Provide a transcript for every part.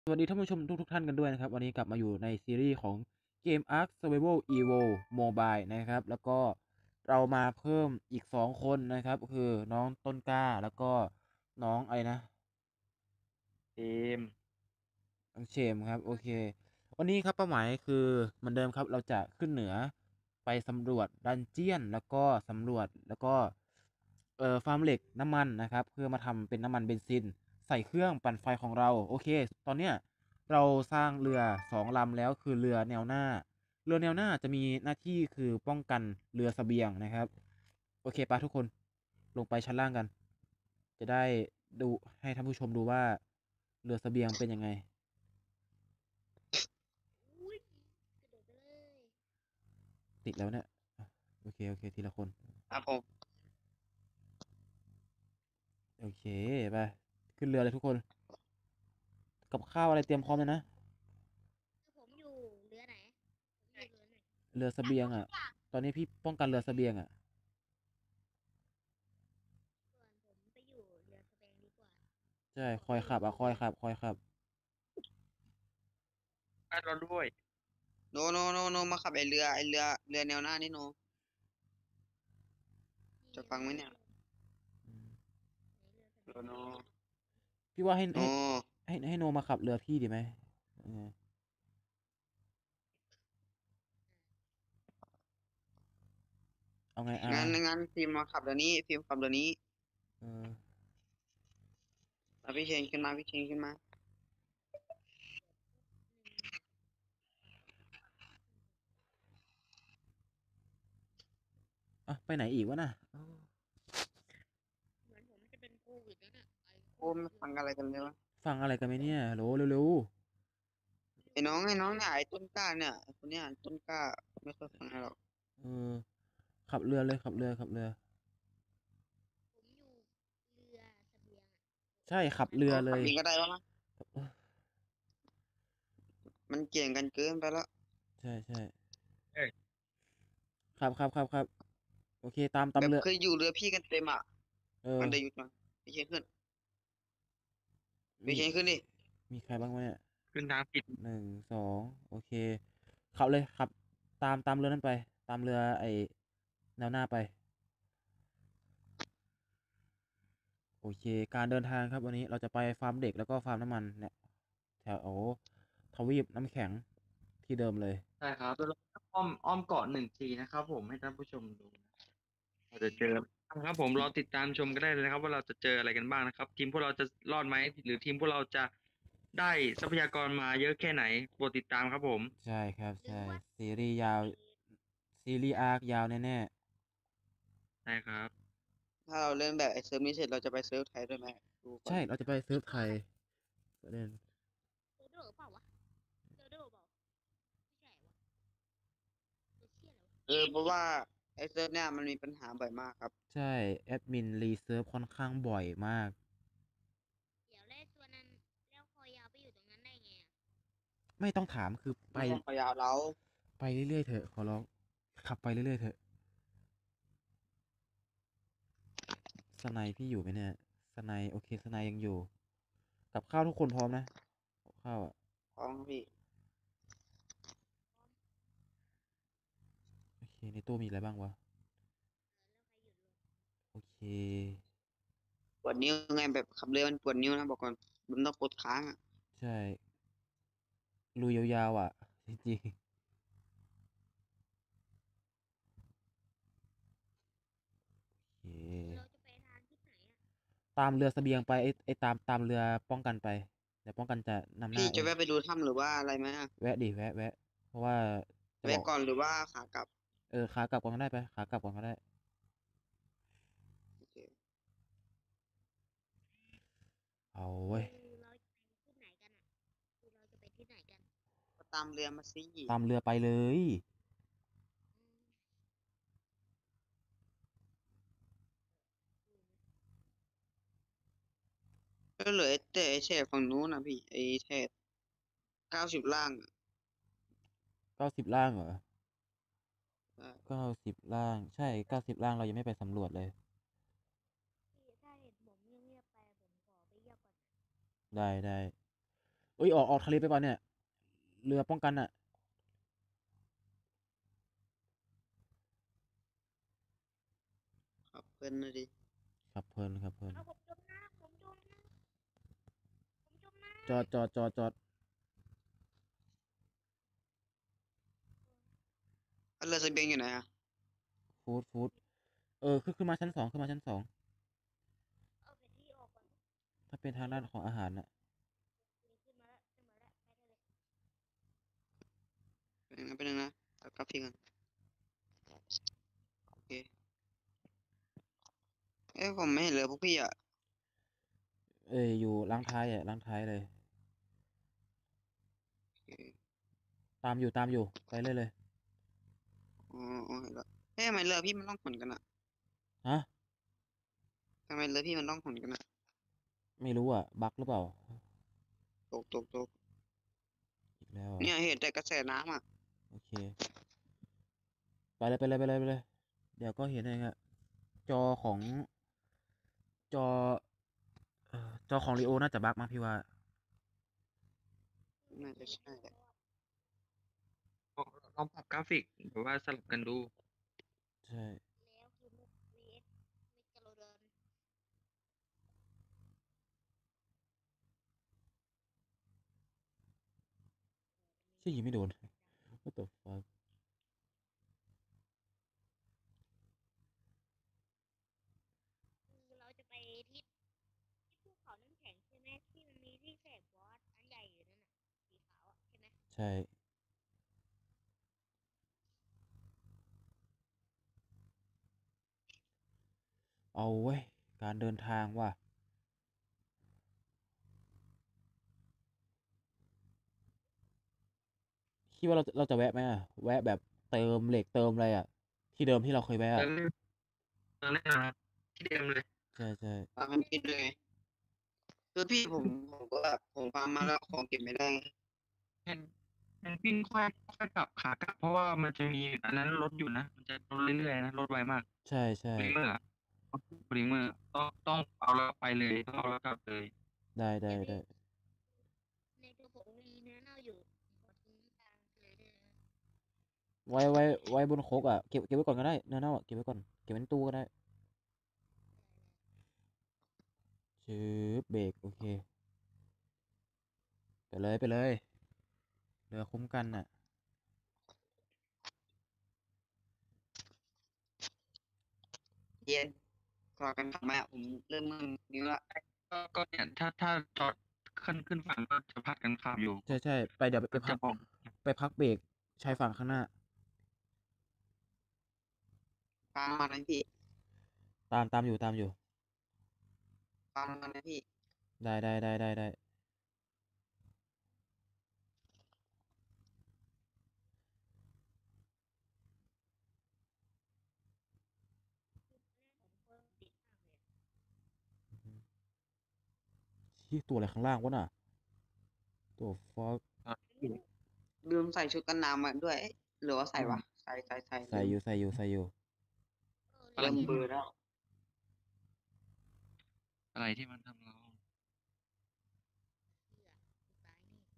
สวัสดีท่านผู้ชมทุกท่านกันด้วยนะครับวันนี้กลับมาอยู่ในซีรีส์ของเกม Ark Survival Evo Mobile นะครับแล้วก็เรามาเพิ่มอีก2คนนะครับคือน้องต้นกล้าแล้วก็น้องอะไรนะเกมน้องเชมครับโอเควันนี้ครับเป้าหมายคือเหมือนเดิมครับเราจะขึ้นเหนือไปสำรวจดันเจียนแล้วก็สำรวจแล้วก็ฟาร์มเหล็กน้ำมันนะครับเพื่อมาทำเป็นน้ำมันเบนซินใส่เครื่องปั่นไฟของเราโอเคตอนเนี้ย เราสร้างเรือ2 ลำแล้วคือเรือแนวหน้าเรือแนวหน้าจะมีหน้าที่คือป้องกันเรือเสบียงนะครับโอเคปะทุกคนลงไปชั้นล่างกันจะได้ดูให้ท่านผู้ชมดูว่าเรือเสบียงเป็นยังไงอุ้ยกระโดดไปเลยติดแล้วเนี่ยอ่ะโอเคโอเคทีละคนครับผมโอเคไปขึ้นเรือเลยทุกคนกับข้าวอะไรเตรียมพร้อมเลยนะผมอยู่เรือไหนผมอยู่เรือไหนเรือเสบียงอ่ะตอนนี้พี่ป้องกันเรือเสบียงอ่ะส่วนผมไปอยู่เรือสแปงดีกว่าใช่ขอไปอยู่ที่เรือคอยขับบ้านเราด้วยโนมาขับไอเรือแนวหน้านี่โนจะฟังไหมเนี่ยอืมในเรือสแปงโนพี่ว่าโนให้โนมาขับเรือพี่ดีไหมเออเอาไงงั้นฟิล์มมาขับเรือนี้ฟิล์มขับเรือนี้เออแล้วพี่เชนขึ้นมาพี่เชนขึ้นมาอ่ะไปไหนอีกวะน่ะอ้าวเหมือนผมจะเป็นโควิดนั่นน่ะไอโคโอ้ไม่วิดเยอะฟังอะไรกันเลยวะฟังอะไรกันไหมเนี่ยโหลเร็วไอ้น้องเนี่ยไอ้ต้นกล้าเนี่ยไอ้คนเนี้ยต้นกล้าไม่ค่อยฟังอะไรหรอกๆเออขับเรือเลยขับเรือผมอยู่เรือเสบียงอ่ะใช่ขับมันเรือเลยก็ขับเองก็ได้วะมั้งเออมันเกี่ยงกันเกินไปแล้วใช่เอ้ยขับโอเคตามแบบเรือเคยอยู่เรือพี่กันเต็มอ่ะเออมันได้หยุดมาพี่เชนขึ้นพี่มีเชนขึ้นดิมีใครบ้างไหมเนี่ยขึ้นทางผิด 1 2โอเคขับเลยขับตามเรือนั้นไปตามเรือไอแนวหน้าไปโอเคการเดินทางครับวันนี้เราจะไปฟาร์มเด็กแล้วก็ฟาร์มน้ำมันเนี่ยแถวทวีปน้ำแข็งที่เดิมเลยใช่ครับแล้วเราก็อ้อมเกาะ1 ทีนะครับผมให้ท่านผู้ชมดูนะเราจะเจอครับผมรอติดตามชมก็ได้เลยนะครับว่าเราจะเจออะไรกันบ้างนะครับทีมพวกเราจะรอดไหมหรือทีมพวกเราจะได้ทรัพยากรมาเยอะแค่ไหนโปรดติดตามครับผมใช่ครับใช่หรือว่าซีรีส์ยาวไอซีรีส์อาร์คยาวแน่ใช่ครับถ้าเราเล่นแบบไอ้เซิร์ฟนี้เสร็จเราจะไปเซิร์ฟไทยด้วยไหมดูๆก่อนใช่เราจะไปเซิร์ฟไทยอะไรประเด็นโดโดเปล่าวะโดโดเปล่าไม่ใช่วะเอเชียเหรอวะเพราะว่าไอ้เซิร์ฟเนี่ยมันมีปัญหาบ่อยมากครับใช่แอดมินรีเซิร์ฟค่อนข้างบ่อยมากเดี๋ยวแล้วตัวนั้นแล้วคอยาวไปอยู่ตรงนั้นได้ไงอ่ะไม่ต้องถามคือไม่ใช่ขอยาวเราไปเรื่อยๆเถอะขอร้องขับไปเรื่อยๆเถอะสไนด์พี่อยู่ไหมเนี่ยสไนด์โอเคสไนด์ยังอยู่กับข้าวทุกคนพร้อมนะกับข้าวอ่ะของพี่โอเคในตู้มีอะไรบ้างวะแล้วใครหยุดลงโอเคปวดนิ้วไงแบบขับเรือมันปวดนิ้วนะบอกก่อนมันต้องกดค้างอ่ะใช่ลุยยาวๆอ่ะจริงๆโอเคเราจะไปทางที่ไหนอ่ะตามเรือเสบียงไปไอ้ตามเรือป้องกันไปเดี๋ยวป้องกันจะนำหน้าพี่เองจะแวะไปดูถ้ำหรือว่าอะไรไหมอะแวะเพราะว่าจะบอกแวะก่อนหรือว่าขากลับขากลับก่อนก็ได้ไปขากลับก่อนก็ได้โอเคเอาเว้คือยเราจะไปที่ไหนกันอ่ะคือเราจะไปที่ไหนกันก็ตามเรือมาสิตามเรือไปเลยอืมก็เหลือแต่ไอ้แช่ฝั่งนู้นนะพี่ไอ้แช่90 ล่างอะ 90 ล่างเหรอใช่ 90 ล่างใช่90 ล่างเรายังไม่ไปสำรวจเลยพี่ถ้าเห็นผมเงียบๆไปผมขอไปเยี่ยมก่อนนะได้เอ้ยออกทะเลไปเปล่าเนี่ย เรือป้องกันอ่ะครับเพื่อนนะดิครับเพลินครับเพลินเอาผมจมน้ำผมจมน้ำผมจมน้ำจอดเรือเสบียงอยู่ไหนอะฟูดขึ้นมาชั้น 2ขึ้นมาชั้น 2 เอาแผนที่ออกก่อนถ้าเป็นทางด้านของอาหารน่ะขึ้นมาแล้วไปได้เลยเป็นยังนะเอากราฟิกกันโอเคเอ้ยผมไม่เห็นเรือพวกพี่อ่ะอยู่ล้างท้ายล้างท้ายเลยโอเคตามอยู่ไปเลยอ๋อเห็นแล้วเฮ้ยทำไมเรือพี่มันต้องหนกันอ่ะฮะทำไมเรือพี่มันต้องหนกันอ่ะไม่รู้อ่ะ บั๊กหรือเปล่าตกอีกแล้วเนี่ยเห็นแต่กระแสน้ำอ่ะโอเค ไปเลย เดี๋ยวก็เห็นเองอะจอของจอจอของลีโอน่าจะบั๊กมั้งพี่ว่าน่าจะใช่แหละลองปรับกราฟิกหรือว่าสลับกันดูใช่แล้วคือมุก vs มิกาโลดอนชื่อยิงไม่โดน What the fuck คือเราจะไปที่ภูเขาน้ำแข็งใช่ไหมที่มันมีที่แสกบอสอันใหญ่อยู่นั่นน่ะสีขาวอ่ะใช่ไหมใช่ เอาเว้ย การเดินทางว่ะ คิดว่าเราจะแวะไหมอะแวะแบบเติมเหล็กเติมอะไรอะที่เดิมที่เราเคยแวะเติอะมแน่นอนที่เดิมเลยใช่ตามคิดเลยคือพี่ผมก็แบบผมฟาร์มมาแล้วของเก็บไม่ได้เห็นวิ่งค่อยกลับขากลับเพราะว่ามันจะมีอันนั้นรถอยู่นะ มันจะรถเรื่อยๆนะรถไวมากใช่ปริเมอร์อะปริเมอร์ต้องเอาแล้วไปเลยต้องเอาแล้วกลับเลยได้ในตัวผมมีเนื้อเน่าอยู่ขอทิ้งทางเลยด้วยนะไว้บนโคกอะเก็บไว้ก่อนก็ได้เนื้อเน่าอะเก็บไว้ก่อนเก็บไว้ในตู้ก็ได้ชืบเบรกโอเคไปเลยเรือคุ้มกันน่ะเย็นกอกันทำไมอะผมเริ่มมึนนิ้วละก็เนี่ยถ้าจอดขึ้นฝั่งก็จะพัดกันขับอยู่ใช่ไปเดี๋ยวไปก็พัจะกบอกไปพักเบรกชายฝั่งข้างหน้าฟาร์มมานะพี่ตามอยู่ฟาร์มมานะพี่ได้ผมก็ติดมากเลยที่ตัวอะไรข้างล่างวะน่ะตัวฟอกลืมใส่ชุดกันน้ำมาด้วยเอ๊ะหรือว่าใส่วะใส่ใส่อยู่เริ่มเบลอแล้วอะไรที่มันทำเราตายนี่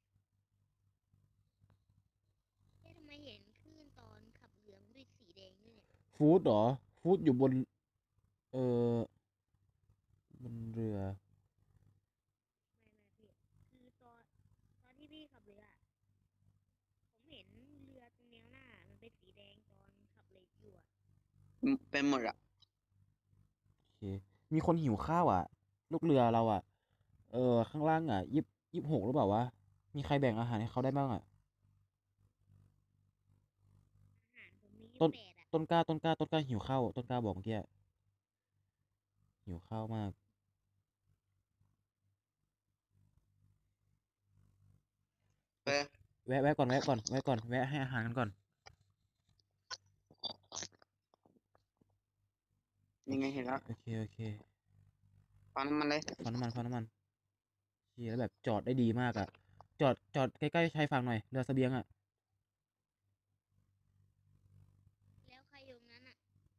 ทำไมเห็นคลื่นตอนขับเรือด้วยสีแดงด้วยเนี่ยฟู้ดเหรอฟู้ดอยู่บนเอ่อบนเรือไม่พี่คือตอนที่พี่ขับเรืออะผมเห็นเรือตรงแนวหน้ามันเป็นสีแดงตอนขับเลยอยู่อะเป็นหมดอ่ะโอเคมีคนหิวข้าวอ่ะ ลูกเรือเราอ่ะ ข้างล่างอ่ะ26หรือเปล่าวะ มีใครแบ่งอาหารให้เขาได้บ้างอ่ะอาหารผมมีต้น 28อะต้นกล้าหิวข้าวต้นกล้าบอกเมื่อกี้อะหิวข้าวมากเออแวะก่อนแวะให้อาหารกันก่อนยังไงเห็นแล้วโอเคฟาร์มมันเลยฟันน้ำมันเชี่ยแล้วแบบจอดได้ดีมากอ่ะ จอดใกล้ๆชายฝั่งหน่อยเรือเสบียงอ่ะแล้วใครอยู่ตรงนั้นอะ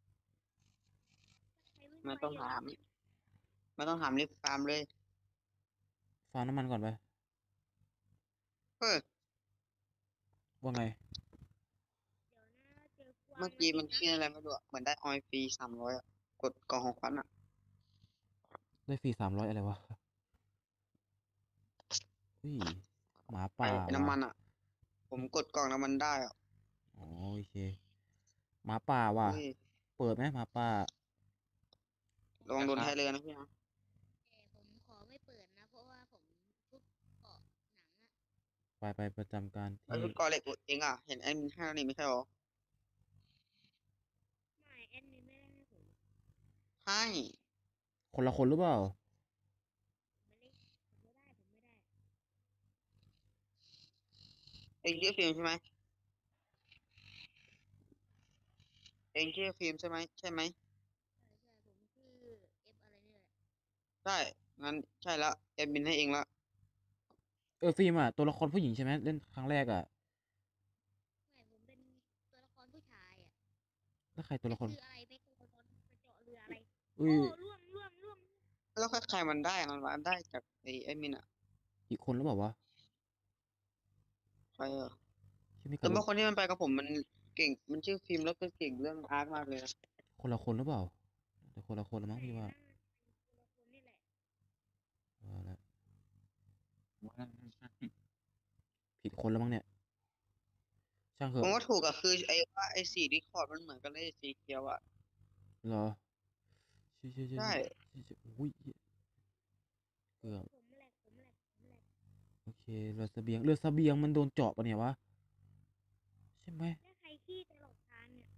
ใครวิ่งไม่ไปต้องอยู่ถามไม่ต้องถามรีบฟาร์มเลยฟันน้ำมันก่อนไปเฮ้ยว่าไงเดี๋ยวนะเจอกวางเมื่อกี้มันแล้วขึ้นอะไรไม่รู้อะเหมือนได้ออยฟรี300อะกดกล่องของขวัญอะได้ฟรี300อะไรวะอุ้ยหมาไอ้ป่าน้ำมัว่ะนอะผมกดกล่องน้ำมันได้อะอ๋อโอเคหมาป่าว่ะเฮ้ยเปิดไหมหมาป่าระวังโดนแท้เรือนะพี่นะแต่ผมขอไม่เปิดนะ เพราะว่าผมทุบเกาะหนังอะไปประจำการไอ้ที่ชุดเกอเหล็กเองอะเห็นไอ้มินให้แล้วนี่ไม่ใช่หรอไม่แอดมินไม่ได้ให้ผมให้คนละคนหรือเปล่าผมไม่ได้เองชื่อฟิล์มใช่ไหมเองชื่อฟิล์มใช่ไหมใช่ไหมใช่ผมชื่อเอฟอะไรเนี่ยแหละใช่งั้นใช่ละเอ็มบินให้เองละฟิล์มอ่ะตัวละครผู้หญิงใช่ไหมเล่นครั้งแรกอ่ะไม่ผมเป็นตัวละครผู้ชายอ่ะแล้วใครตัวละครคืออะไรไม่ตัวละครมาเจาะเรืออะไรอุ้โอ้ยร่วงแล้วใครมันได้มันได้จากไอ้มินอะอีกคนหรือเปล่าวะใครอะชื่อมิแต่กาโรเมื่อคนที่มันไปกับผมมันเก่งมันชื่อฟิล์มแล้วก็เก่งเรื่องอาร์ตมากเลยนะคนละคนหรือเปล่าแต่คนละคนละมั้งพี่ว่าตัวละครนี่แหละว่าแล้วผิดคนแล้วมั้งเนี่ย ช่างเถผมอะว่าถูกอะคือไอ้สีดิคอร์ดมันเหมือนกันเลยสีเขียวอะเหรอชื่อใช่อุ้ยเกือบผมแหลกโอเคเรือเสบียงมันโดนเจาะปะเนี่ยวะใช่ไหมแล้วใครขี้ตลอดทางเนี่ย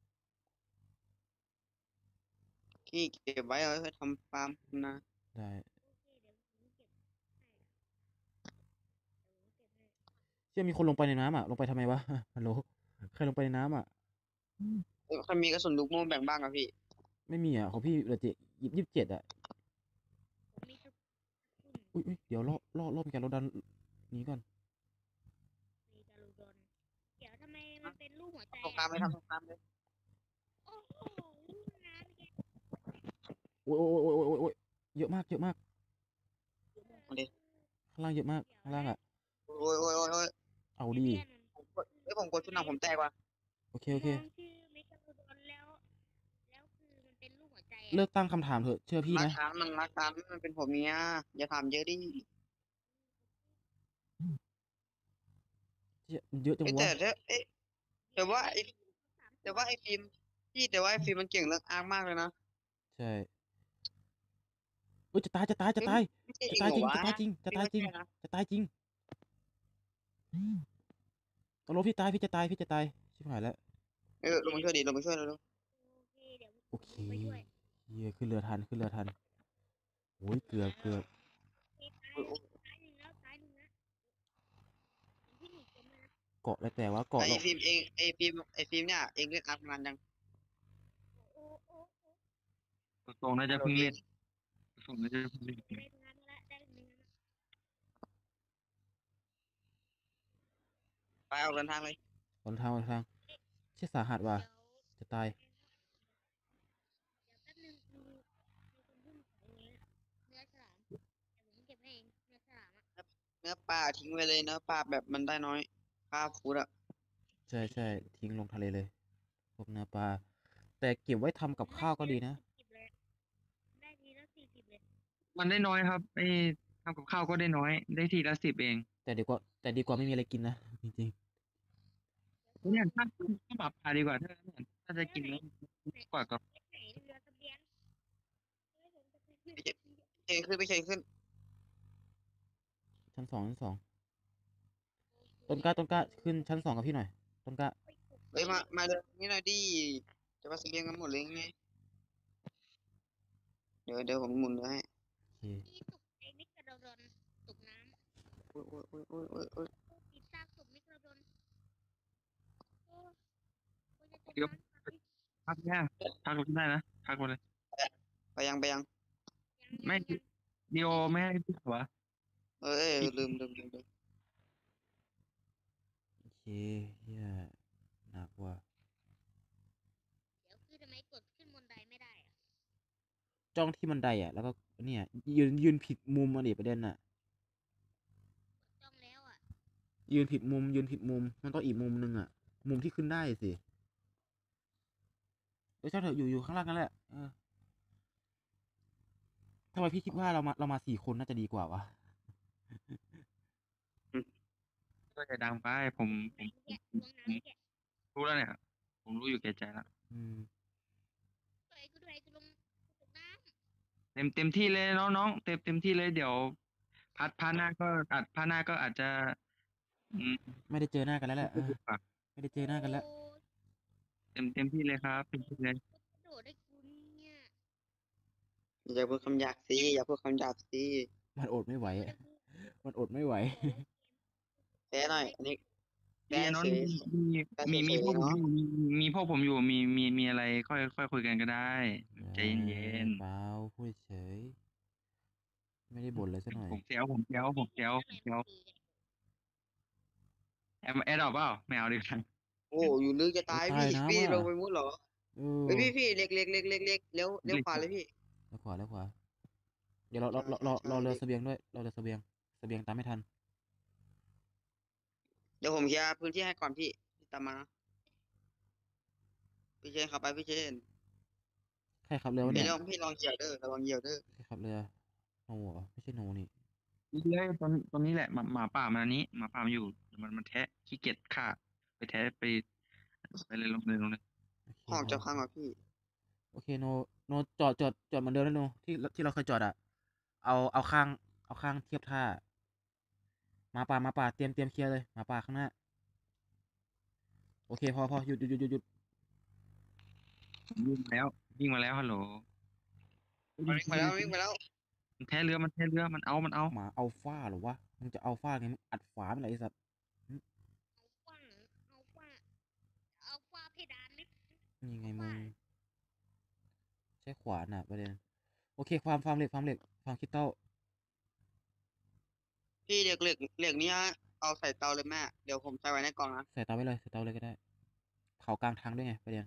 ที่เก็บไว้เอาไว้ทำฟาร์มนะได้โอเคเดี๋ยวผมเก็บให้เดี๋ยวผมเก็บให้เชื่อมีคนลงไปในน้ำอ่ะลงไปทำไมวะ ฮัลโหลใครลงไปในน้ำอ่ะใครมีกระสุนลูกโม่แบ่งบ้างอะพี่ไม่มีอ่ะของพี่เหลือ27อ่ะผมมีทุกทุ่มอุ้ยเดี๋ยวรอบกันเราดันหนี้ก่อนมีการูดอนเดี๋ยวทำไมมันเป็นรูปหัวใจสงครามอะไม่ทำสงครามเลยโอ้โหรูปน้ำแกโอ้ยเยอะมากเอาดิข้างล่างเยอะมากข้างล่างอ่ะโอ้ยเอาดีเพื่อนมันผมกดชุดหนังผมแตกว่ะโอเคน้องชื่อเมกาโลดอนแล้วคือมันเป็นรูปหัวใจอะเลิกตั้งคำถามเถอะเชื่อพี่รักนะฐานมันเป็นผมเมียอย่าถามเยอะดิมันเยอะจังแต่วะแต่ว่าไอ้ฟิล์มพี่แต่ว่าไอ้ฟิล์มมันเก่งเรื่องอาร์ตมากเลยนะใช่เอ้ยจะตายไม่ใช่จะเอตายงจริงเหรอวะจะตายจริงพี่ไม่ใช่นะตอนรถพี่ตายพี่จะตายชิบหายแล้วลงมาช่วยดิลงมาช่วยเร็วโอเคเดี๋ยวโอผมเคลงไปช่วยเฮียขึ้นเรือทันโอ้ยเกือบโอเคตายหนึ่งแล้วนะผมที่หนีผมเลยนะเกาะแล้วแต่ว่าๆเกาะไอ้เราฟิล์มเนี่ยเองเล่นอาร์ตมานานยังโอ้ตรงน่าจะเพิ่งเล่นตรงน่าจะเพิ่งเล่นได้งานละได้เนื้อละไปเอาเดินทางเลยหนทางเชี่ยสาหัสว่ะเดี๋ยวจะตายแป๊บนึงมีคนพูดของเนื้อฉลามเดี๋ยวผมเก็บให้เองเนื้อฉลามอะเนื้อปลาทิ้งไว้เลยเนื้อปลาแบบมันได้น้อยค่าฟูดอะใช่ทิ้งลงทะเลเลยพวกเนื้อปลาแต่เก็บไว้ทำกับข้าวก็ดีนะ 40เลยได้ทีละ40เลยมันได้น้อยครับไอ้ทำกับข้าวก็ได้น้อย ได้ทีละ10เองแต่ดีกว่าไม่มีอะไรกินนะจริงเนี่ยถ้าปรับปลาดีกว่าถ้าจะกินแล้วกว่ากับไหนเรือเสบียงเฮ้ยผมจะไปขึ้นไปเชยขึ้นๆชั้นสองต้นกล้าขึ้นชั้น 2กับพี่หน่อยต้นกล้าเฮ้ยมาเดินนี่หน่อยดิจะมาเสบียงกันหมดเลยไงเดี๋ยวผมหมุนเลยให้โอเคที่ตกไอ้มิกระโดนตกน้ำโอ้ยติดซากศพมิกระโดนโอ้จะจมเดี๋ยวน้ำตายพักแค่พักรถได้นะพักมาเลยไปยังยังไม่ ดีโอไม่ให้พี่เหรอลืมโอเคเฮียหนักว่ะเดี๋ยวคือทำไมกดขึ้นบนไดไม่ได้อะจ้องที่บันไดอ่ะแล้วก็เนี่ยยืนผิดมุมมาดิประเด็นอ่ะจ้องแล้วอ่ะยืนผิดมุมมันต้องอีกมุมนึงอ่ะ มุมที่ขึ้นได้สิเดี๋ยวเจ้าเถอะอยู่ข้างล่างกันแหละทำไมพี่คิดว่าเรามา4 คนน่าจะดีกว่าวะก็จะดังไปผมไหนเมื่อกี้ลวงน้ำเมื่อกี้รู้แล้วเนี่ย ผมรู้อยู่แก่ใจแล้วอืมด้วยกูด้วยกูลงตกน้เต็มที่เลยน้องเต็มที่เลยเดี๋ยวพาร์ทหน้าก็อาจจะ อืมไม่ได้เจอหน้ากันแล้วแหละพูดดีกว่าไม่ได้ำเจอหน้ากันแล้วโอ้เต็มที่เลยครับเต็มที่เลยกระโดดได้กูเนี่ยอย่าพูดคำหยาบสิอย่าพูดคำหยาบสิมันอดไม่ไหวกระโดดอะได้กูมันอดไม่ไหวโอ้แพ้หน่อยอันนี้แพ้พี่น้องเฉยมีแพ้มีเฉมียพวกๆผมเนาะอยู่มีพวกผมอยู่มีอะไรค่อยคุยกันก็ได้ใจเย็นเปล่าพูดเฉย ไม่ได้บ่นเลยสักหน่อยผมเซลผมเซลอะไรมันตีกันแอดดอกเปล่าไม่เอาดีกว่าโอ้อยู่ลึกจะตายตายพี่นะพี่ว่ะลงไปมุดเหรอเออเฮ้ยพี่เล็กเลี้ยวขวาเลยพี่แล้วขวา เดี๋ยวเราเรือเสบียงด้วย เราเรือเสบียงตามไม่ทันเดี๋ยวผมเคลียร์พื้นที่ให้ก่อนพี่ตามมานะพี่เชนขับไปพี่เชนใครขับเรือวะพี่เนี่ยลองเหยียบเด้อระวังเหยียบเด้อใครขับเรือโนเหรอไม่ใช่โนนี่เลยตอนนี้แหละหมาป่ามันอันนี้หมาป่ามันอยู่มันแทะขี้เกียจฆ่าไปแทะไปเลยลงเลยโอเคห้องจะพังเหรอพี่โอเคโนจอดเหมือนเดิมแล้วโนที่เราเคยจอดอะเอาข้างเทียบท่าหมาป่าเตรียมเคลียร์เลยหมาป่าข้างหน้า โอเคพอหยุดวิ่งมาแล้วฮัลโหลวิ่งไปแล้วมันแทะเรือมันเอาหมาอัลฟาเหรอวะมึงจะอัลฟาไงมึงอัดฝาไม่ไหนไอ้สัตว์เอากว้างเพดานไหมนี่ไงมึงใช้ขวานอะประเด็นโอเคความเหล็กความคริสตัลพี่เหล็กเนี้ยเอาใส่เตาเลยแม่เดี๋ยวผมใส่ไว้ในกล่องนะใส่เตาไว้เลยก็ได้เผากลางทางด้วยไงประเด็น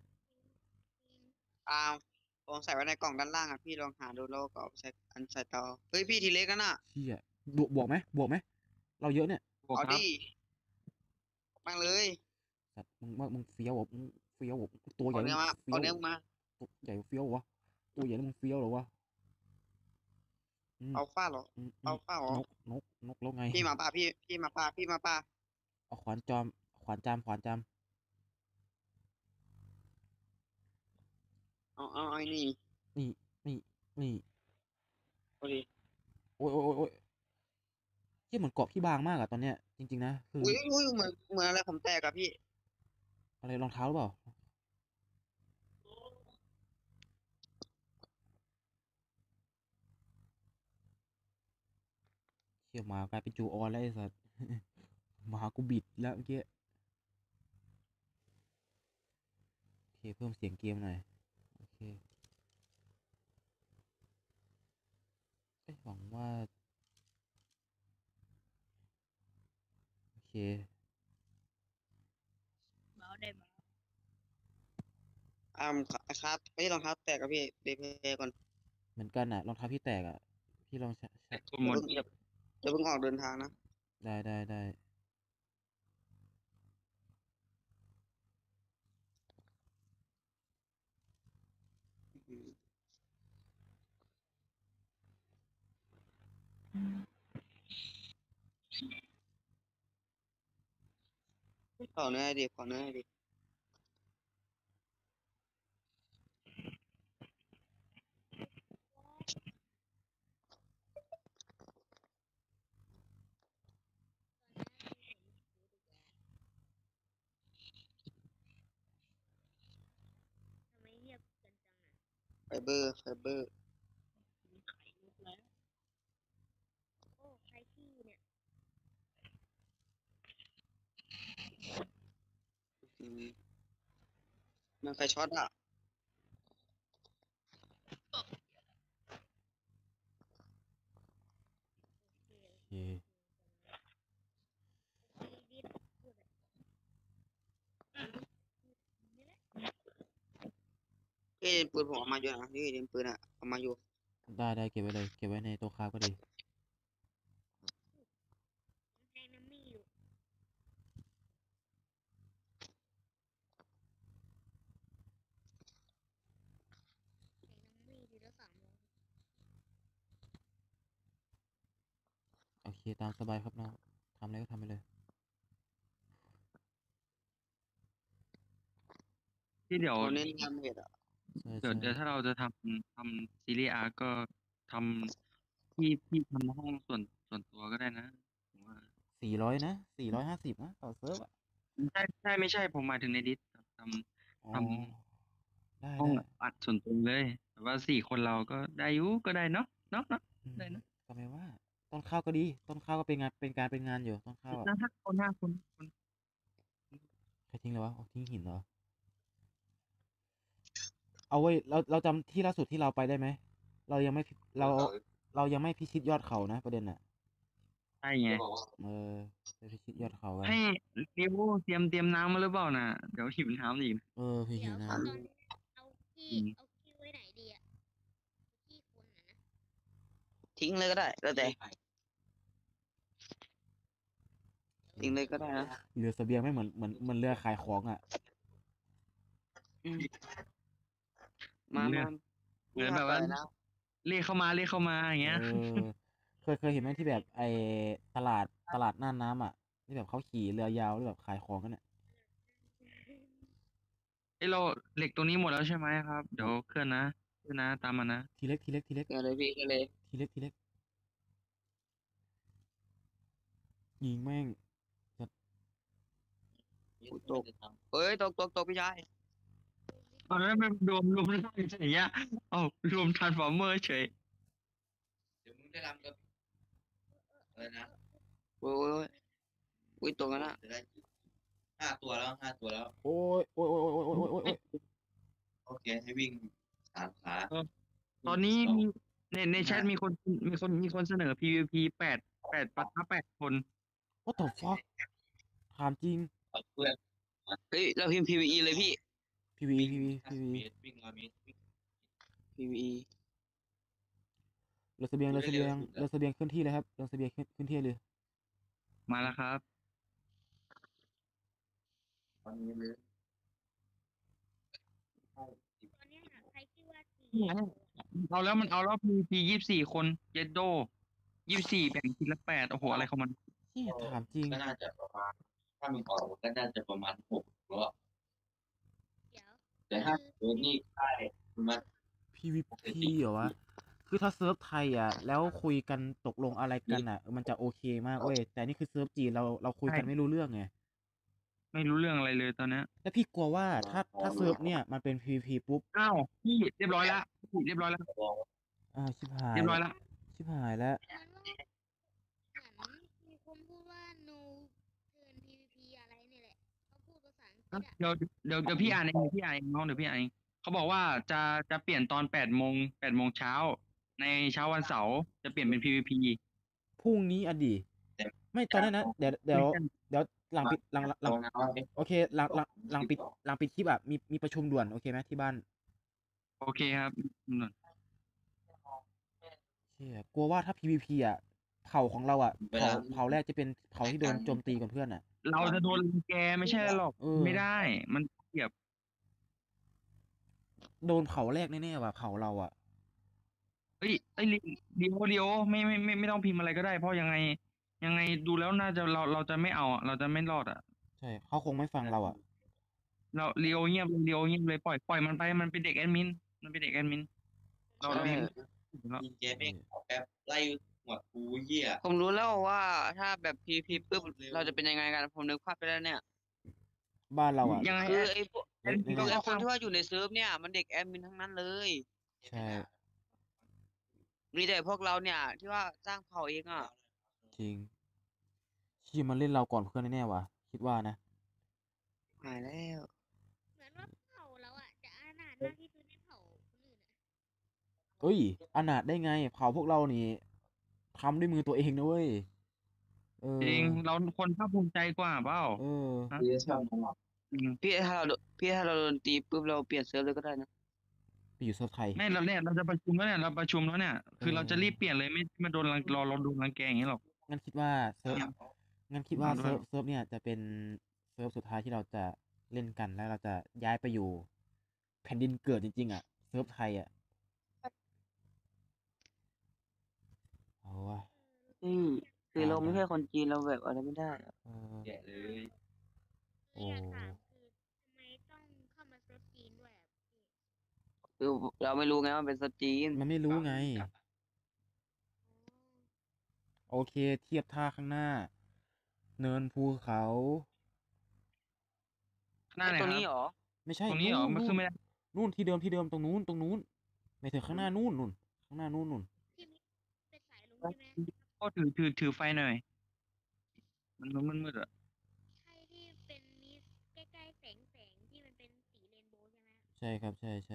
ผมใส่ไว้ในกล่องด้านล่างอ่ะพี่ลองหาดูแล้วก็เอาใส่ใส่เตาเฮ้ยพี่ทีเล็กกันน่ะเชี่ยบวกไหมเราเยอะเนี่ยบอกเอาครับดิมาเลยสัตว์มึงเฟี้ยวเหรอมึงเฟี้ยวเหรอตัวใหเอาญ่เนื้อมาเฟี้ยเอาวเนื้อมาตัวใหญ่เฟี้ยววะตัวใหญ่แล้วมึงเฟี้ยวเหรอวะอืมเอาฟ้าเหรออืมเอาฟ้าเหรอนกแล้วไงพี่มาป่าพี่มาป่าเอาขวานจามเอาไอ้นี่นี่เอาดิโอ้ยที่เหมือนเกาะที่บางมากอะตอนเนี้ยจริงๆนะคืออุ้ยเหมือนอะไรผมแตกอะพี่อะไรรองเท้าหรือเปล่าเชี่ยหมากลายเป็นจูออนแล้วไอ้สัส หมากูบิดแล้วเมื่อกี้โอเคเพิ่มเสียงเกมหน่อยโอเคหวังว่าโอเคเบาได้เบาครับไม่รองเท้าแตกอะพี่เดเพย์ก่อนเหมือนกันอะรองเท้าพี่แตกอะพี่ลองใช้แต่คนหมดอย่าเพิ่งออกเดินทางนะได้ขอเนื้อให้ดิทำไมเงียบกันจังอ่ะไฟเบอร์โอ้ใครขี้เนี่ยมันไฟช็อตอะโอเคดีพูดนี่แหละพี่ปืนผมเอามาอยู่นะนี่เล่นปืนอะเอามาอยู่ได้เก็บไว้เลยเก็บไว้ในโต๊ะค้าก็ดีแทงน้ำมีอยู่โอเคตามสบายครับน้องทำอะไรก็ทำไปเลยที่เดี๋ยวเราเน้นทำเห็ดอ่ะใช่เดี๋ยวใช่เดี๋ยวถ้าเราจะทำซีรีส์อาร์ก็ทำที่ทำห้องส่วนตัวก็ได้นะผมว่า 400 นะ 450 นะ ต่อเซิร์ฟอ่ะใช่ไม่ใช่ผมหมายถึงในดิสทอ๋อำทได้ำห้องได้อัดส่วนตัวเลยแต่ว่า4 คนเราก็ได้อยู่ก็ได้เนาะได้นะก็ไม่ว่า ต้นข้าวก็ดี ต้นข้าวก็เป็นงานเป็นงานอยู่ ต้นข้าวอ่ะถ้า5 คนใครทิ้งเลยวะเอาทิ้งหินเหรอ เอาเว้ยเราจำที่ล่าสุดที่เราไปได้ไหม เรายังไม่พิชิตยอดเขานะประเด็นอ่ะใช่ไงไปพิชิตยอดเขากันให้เรียวเตรียมน้ำมาหรือเปล่านะเดี๋ยวหิวน้ำอีกนะพี่หิเดี๋ยว วน้ตอนนี้เอาขี้ไว้ไหนดีอะขี้คนนะทิ้งเลยก็ได้แล้วแต่ทิ้งเลยก็ได้นะำเรือเสบียงไม่เหมือนเรือขายของอ่ะมาเหมือนแบบว่านะเรียกเข้ามาอย่างเงี้ยเคยเห็นไหมที่แบบไอตลาดหน้าน้ำอ่ะที่แบบเขาขี่เรือยาวแล้วแบบขายของกันอ่ะเราเหล็กตรงนี้หมดแล้วใช่ไหมครับ เดี๋ยวเคลื่อนนะตามมานะทีเล็กก็เลยพี่ก็เลยยิงแม่งตกเฮ้ยตกพี่ชายเอาแล้วมันรวมได้เฉยอ่ะเอารวมทรานส์ฟอร์เมอร์เฉยเดี๋ยวมึงได้รำกับอะไรนะโอ้ยตกกันนะจะได้5 ตัวแล้วโอ้ยโอเคให้วิ่ง3 ขาตอนนี้มีในแชทมีคนเสนอ PVP 8 ปะทะ 8 คน what the fuck ถามจริงเอาเพื่อนเฮ้ยเราพิมพ์ PVE เลยพี่ PVE เมตรวิ่ง100 เมตรวิ่ง PVE เรือเสบียงเคลื่อนที่เลยครับเรือเสบียงขึ้นที่เลยมาแล้วครับตอนนี้เลยตอนเนี้ยใครชื่อว่าสีเอาแล้ว PVP 24 คนเยดโด24แบ่งทีละ8โอ้โหอะไรของมันที่ถามจริงก็น่าจะประมาณถ้ามึงออกก็น่าจะประมาณ6 รอบเดี๋ยวแต่ถ้านี่ได้ประมาณ PVP เหรอวะ คือถ้าเซิร์ฟไทยอ่ะ แล้วคุยกันตกลงอะไรกันอ่ะ มันจะโอเคมากเว้ย แต่นี่คือเซิร์ฟจีนเราคุยกันไม่รู้เรื่องไงไม่รู้เรื่องอะไรเลยตอนเนี้ยแล้วพี่กลัวว่าถ้าเซิร์ฟเนี่ยมันเป็น PVP ปุ๊บอ้าวพี่เรียบร้อยแล้วชิบหายเรียบร้อยแล้วชิบหายแล้วเหมือนว่าเหมือนมีคนพูดว่า no turn PVP อะไรนี่แหละเขาพูดภาษาอังกฤษอะเดี๋ยวพี่อ่านเองน้องเดี๋ยวพี่อ่านเองเขาบอกว่าจะเปลี่ยนตอน8 โมงเช้า ในเช้าวันเสาร์จะเปลี่ยนเป็น PVP พรุ่งนี้อดีไม่ตอนนั้นนะ เดี๋ยวหลังปิดหลังตรงนั้นว่าโอเคหลังปิดคลิปอ่ะมีประชุมด่วนโอเคไหมที่บ้านโอเคครับเชี่ยกลัวว่าถ้า PVP อ่ะเผ่าของเราอ่ะเผ่าแรกจะเป็นเผ่าที่โดนโจมตีก่อนเพื่อนอ่ะเราจะโดนรังแกไม่ใช่หรอก ไม่ได้ มันเปรียบโดนเผ่าแรกแน่ๆว่ะเผ่าเราอ่ะเอ้ยเดี๋ยวไม่ต้องพิมพ์อะไรก็ได้ เพราะยังไงดูแล้วน่าจะเราจะไม่เอาเราจะไม่รอดอ่ะใช่เขาคงไม่ฟังเราอ่ะเราเรียวเงียบเลยปล่อยมันไปมันเป็นเด็กแอดมินเราใช่ยิงเจแม่งขอแป๊บไล่หัวกูเหี้ยผมรู้แล้วว่าถ้าแบบ PVP ปุ๊บเราจะเป็นยังไงกันผมนึกภาพไปแล้วเนี่ยบ้านเราอ่ะยังไงคือไอ้พวกแอดมินคือไอ้คนที่ว่าอยู่ในเซิร์ฟเนี่ยมันเด็กแอดมินทั้งนั้นเลยใช่มีแต่พวกเราเนี่ยที่ว่าสร้างเผ่าเองอ่ะจริงที่มันเล่นเราก่อนเพื่อนแน่ๆว่ะคิดว่านะหายแล้วเหมือนว่าเผาเราอะจะอานาถมากที่สุดในเผาคนอื่นอะเอ้ยอนาถได้ไงเผ่าพวกเรานี่ทำด้วยมือตัวเองนะเว้ยจริงเราคนภาคภูมิใจกว่าเปล่าเรียกช่างมันพี่ถ้าเราโดนตีปุ๊บเราเปลี่ยนเซิร์ฟเลยก็ได้นะไปอยู่เซิร์ฟไทยไม่เราจะประชุมแล้วเนี่ย คือเราจะรีบเปลี่ยนเลยไม่มาโดนเราโดนรังแกอย่างนี้หรอกงั้นคิดว่าเซิร์ฟเนี่ยจะเป็นเซิร์ฟสุดท้ายที่เราจะเล่นกันแล้วเราจะย้ายไปอยู่ แผ่นดินเกิดจริงๆอ่ะเซิร์ฟไทยอ่ะเอาวะอืมคือเราไม่ใช่คนจีนเราแบบอะไรไม่ได้อะเออแย่เลยโอ้อยากถามคือทำไมต้องเข้ามาเซิร์ฟจีนด้วยอะพี่คือเราไม่รู้ไงว่ามันเป็นสจีนมันไม่รู้ไงอ๋อโอเค เทียบท่าข้างหน้า เนินภูเขาหน้าไหนตรงครันี้บเหรอไม่ใช่ตรงนี้เหรอนู่นมันนู่ขึ้นนไม่ได้นู่นที่เดิมตรงนู้นไม่ถึงข้างหน้านู่นข้างหน้านู่นที่มีเป็นสายลุงใช่ไหมก็ถือไฟหน่อย มันมืดๆอะใช่ที่เป็นมีใกล้ๆแสงที่มันเป็นสีเรนโบว์ใช่ไหมใช่ครับใช่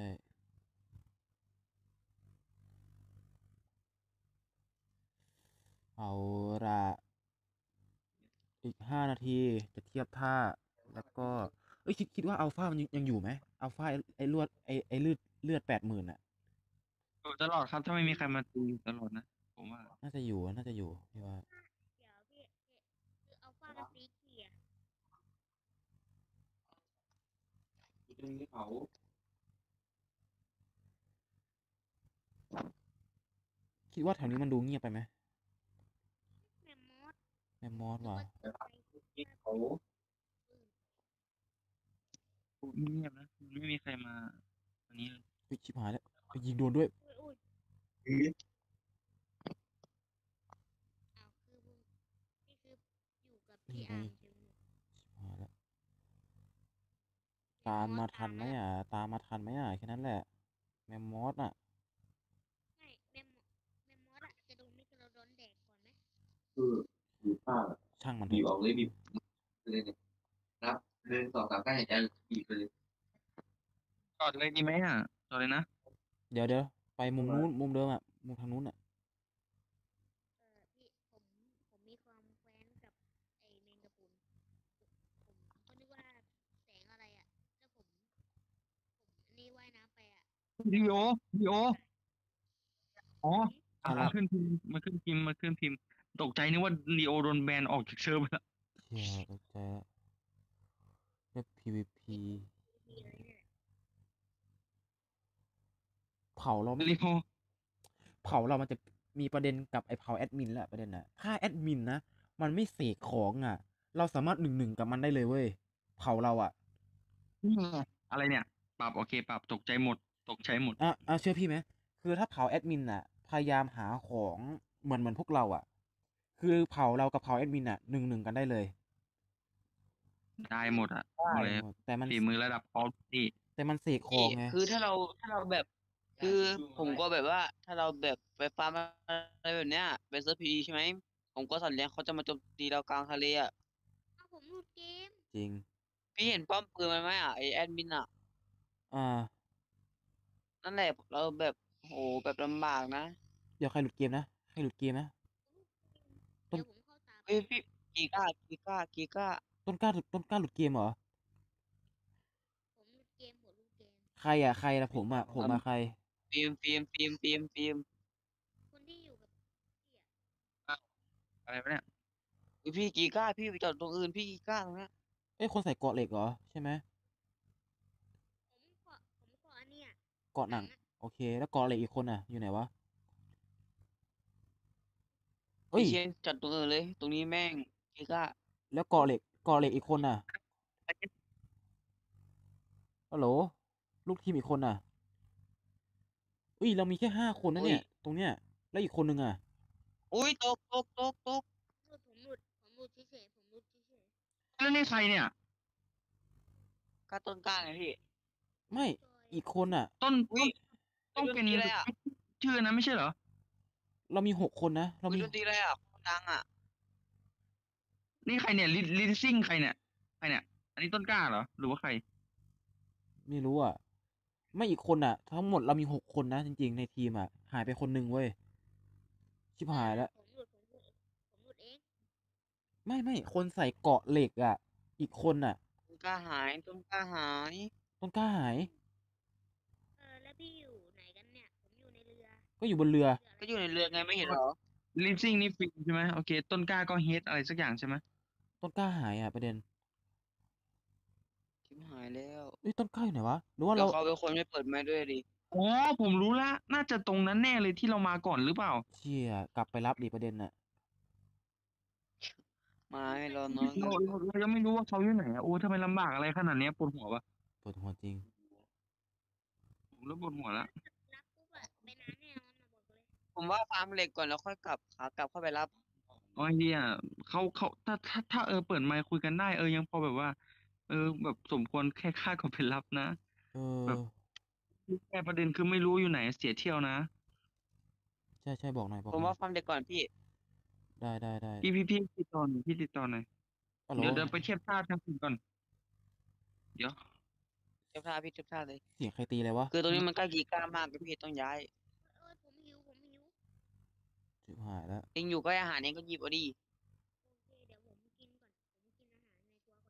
เอาละอีก5 นาทีจะเทียบท่า แล้วก็คิดว่าอัลฟามันยังอยู่ไหมอัลฟาไอ้เลือด 80,000อ่ะอยู่ตลอดครับ ถ้าไม่มีใครมาตีตลอดนะ ผมว่าน่าจะอยู่พี่ว่าเดี๋ยวพี่คืออัลฟามันตีเกียร์ตรงนี้เขาคิดว่าแถวนี้มันดูเงียบไปไหมแมมมอสแมมมอสว่ะที่เขาเงียบนะไม่มีใครมาวันนี้เลยชิบหายแล้วยิงโดนด้วยอุ้ยคืออ้าวคือมึงนี่คืออยู่กับพี่อาร์มใช่ไหมชิบหายแล้วตามมาทันไหมอ่ะแค่นั้นแหละ แมมมอสอ่ะไม่แมมมอสอะจะโดนมิกเราโดนแดกก่อนไหมคืออยู่ข้างช่างมันเถบีบออะอกเลยบีบเลยเนี่ยนับ1 2 3 4 5 6 7 บีบไปเลยจอดเลยดีไหมอ่ะจอดเลยนะเดี๋ยวไปมุมนู้นมุมเดิมอ่ะมุมทางนู้นอ่ะพี่ผมมีความแค้นกับไอ้เมงกะพรุนผมก็นึกว่าแสงอะไรอะแล้วผมอันนี้ว่ายน้ำไปอะดีโออ๋ออะไรขึ้นพิมพ์มาขึ้นพิมพ์ตกใจนึกว่าลีโอโดนแบนออกจากเซิร์ฟไปแล้วเชี่ยตกใจแล้วเรียก PVP มีอะไรเนี่ยเผาเราลีโอมันจะมีประเด็นกับไอ้เผาแอดมินแหละประเด็นน่ะถ้าแอดมินนะมันไม่เสกของอ่ะ เราสามารถ1-1กับมันได้เลยเว้ยเผาเราอ่ะอะไรเนี่ย ปรับโอเคปรับตกใจหมดเชื่อพี่ไหมคือถ้าเผาแอดมินอ่ะพยายามหาของเหมือนพวกเราอ่ะ คือเผาเรากับเผาแอดมินอ่ะ1-1กันได้เลยได้หมดอ่ะบอกเลยแต่มันฝีมือระดับออฟตี้แต่มันเสกของไงคือถ้าเราแบบ คือผมก็แบบว่า ถ้าเราแบบไปฟาร์มอะไรแบบเนี้ยเป็นเซิร์ฟพีใช่ไหม ผมก็สัญญาเขาจะมาโจมตีเรากลางทะเลอ่ะเอาผมหลุดเกมจริงพี่เห็นป้อมปืนมันไหมอ่ะไอแอดมินอ่ะอ่านั่นแหละเราแบบโหแบบลำบากนะเดี๋ยวใครหลุดเกมนะต้นเดี๋ยวผมเข้าตามเฮ้ยพี่กีก้าต้นกล้าหลุดเกมเหรอผมหลุดเกมผมหลุดเกมใครล่ะผมใครฟิล์มคนที่อยู่กับพี่อะอะไรวะเนี่ยเฮ้ยพี่กีก้าพี่ไปจอดตรงอื่นพี่กีก้าตรงเนี้ยคนใส่เกราะเหล็กเหรอใช่ไหมผมขออันเนี้ยเกราะหนัง โอเค แล้วเกราะเหล็กอีกคนอ่ะ อยู่ไหนวะ เอ้ยพี่เชียนจอดตรงอื่นเลย ตรงนี้แม่งกีก้าแล้วเกราะเหล็กอีกคนอ่ะฮัลโหลลูกทีมอีกคนอ่ะเรามีแค่5 คนนะเนี่ย ตรงเนี้ย แล้วอีกคนนึงอ่ะอุ้ยตกผมหลุดเฉยแล้วนี่ใครเนี่ยก้าต้นกล้าไงพี่ไม่ อีกคนอ่ะต้นอุ้ยต้องเป็นดนตรีอะไรอ่ะชื่อนั้นไม่ใช่เหรอเรามี6 คนนะ เราอุ้ยมีดนตรีอะไรอ่ะคนดังอ่ะนี่ใครเนี่ยลินซิ่งใครเนี่ย อันนี้ต้นกล้าเหรอ หรือว่าใครไม่รู้อ่ะ ไม่อีกคนอ่ะ ทั้งหมดเรามี6 คนนะจริงๆในทีมอ่ะ หายไปคนนึงเว้ย ชิบหายแล้วผมหลุดเองไม่ คนใส่เกราะเหล็กอ่ะ อีกคนอ่ะต้นกล้าหายต้นกล้าหายแล้วพี่อยู่ไหนกันเนี่ย ผมอยู่ในเรือก็อยู่บนเรือก็อยู่ในเรือไงไม่เห็นเหรอลินซิ่งนี่ฟิล์มใช่ไหมโอเค ต้นกล้าก็เฮดอะไรสักอย่างใช่ไหมต้นกล้าหายอ่ะประเด็นชิบหายแล้วต้นกล้าอยู่ไหนวะ หรือว่าแล้เราวเขาเป็นคนไม่เปิดไม้ด้วยดิอ๋อผมรู้ละ น่าจะตรงนั้นแน่เลยที่เรามาก่อนหรือเปล่าเชี่ยกลับไปรับดิประเด็นน่ะมาให้เราน้อยเรายังไม่รู้ว่าเขาอยู่ไหนอะโอ้ทำไมลำบากอะไรขนาดเนี้ยปวดหัววะปวดหัวจริงผมเริ่มปวดหัวละรับปุ๊บอะไปนานแน่นอนนะบอกเลยผมว่าฟาร์มเหล็กก่อนแล้วค่อยกลับขากลับเข้าไปรับเอาไอเดียเขาถ้าเปิดไมค์คุยกันได้ยังพอแบบว่า แบบสมควรแค่ค่าก่อนไปรับนะเอแบอบ แค่ประเด็นคือไม่รู้อยู่ไหนเสียเที่ยวนะใช่ใช่บอกหน่อยบอกผมหน่อว่าย ฟาร์มเหล็กก่อนพี่ได้พี่ติดต่อหน่อยพี่ติดต่อหน่อยอ๋อเหรอเดี๋ยวไปเทียบท่าทางอื่นก่อน เดี๋ยวเทียบท่าพี่เทียบท่าเลยเสียงใครตีเลยวะคือตรงนี้มันใกล้กีก้ามากเลยพี่ต้องย้ายผมหิวชิบหายแล้วเองอยู่ใกล้อาหารเองก็หยิบเอาดิโอเคเดี๋ยวผมกินก่อนผมกินอาหารในตัวก่อน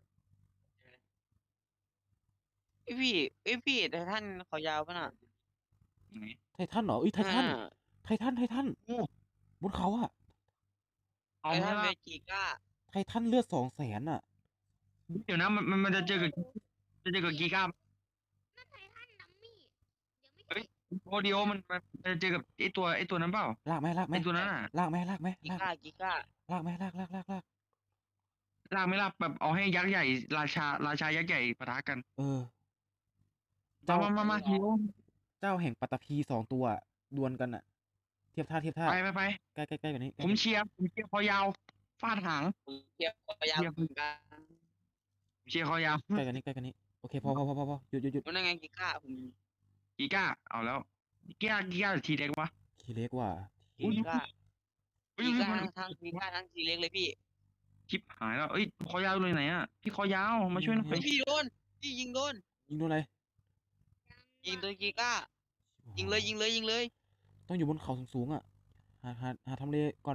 พี่แต่ท่านเขายาวป่ะน่ะไหนไททันเหรออุ้ยไททันอ่าไททันโอ้บนเขาอะเอาไอ้ไหมท่านเวล่ะจิก้าไททันเลือด200,000อะเดี๋ยวนะมันจะเจอกับกีก้านั่นไททันดัมมี่เดี๋ยวไม่เฮ้ใช่ย โอเดียวมันจะเจอกับไอตัวนั้นเปล่าลากไหมไอตัวนั้นอ่ะลากไหมกีลากก้าลากไหมลากลากไม่ลากแบบเอาให้ยักษ์ใหญ่ราชายักษ์ใหญ่ปะทะกันเออ เจ้ามาหิวเจ้าแห่งปัตตภี2 ตัวอะดวลกันอะเทียบท่าไปใกล้กว่านี้ผมเชียร์คอยาวฟาดหางผมเทียบเขายาวเหมือนกันเชียร์คอยาวใกล้กว่านี้โอเคพอหยุดมันนั่นไงกีก้าผมกีก้าเอาแล้วกีก้าหรือทีเล็กวะทีเล็กว่ะกีก้าอุ้ยกีก้าทั้งทีเล็กเลยพี่คลิปหายแล้วคอยาวเลยไหนอ่ะพี่คอยาวมาช่วยหน่อยพี่โดนพี่ยิงโดนยิงโดนอะไรยิงตัวกีก้ายิงเลยต้องอยู่บนเขาสูงๆอะหาทำเลก่อน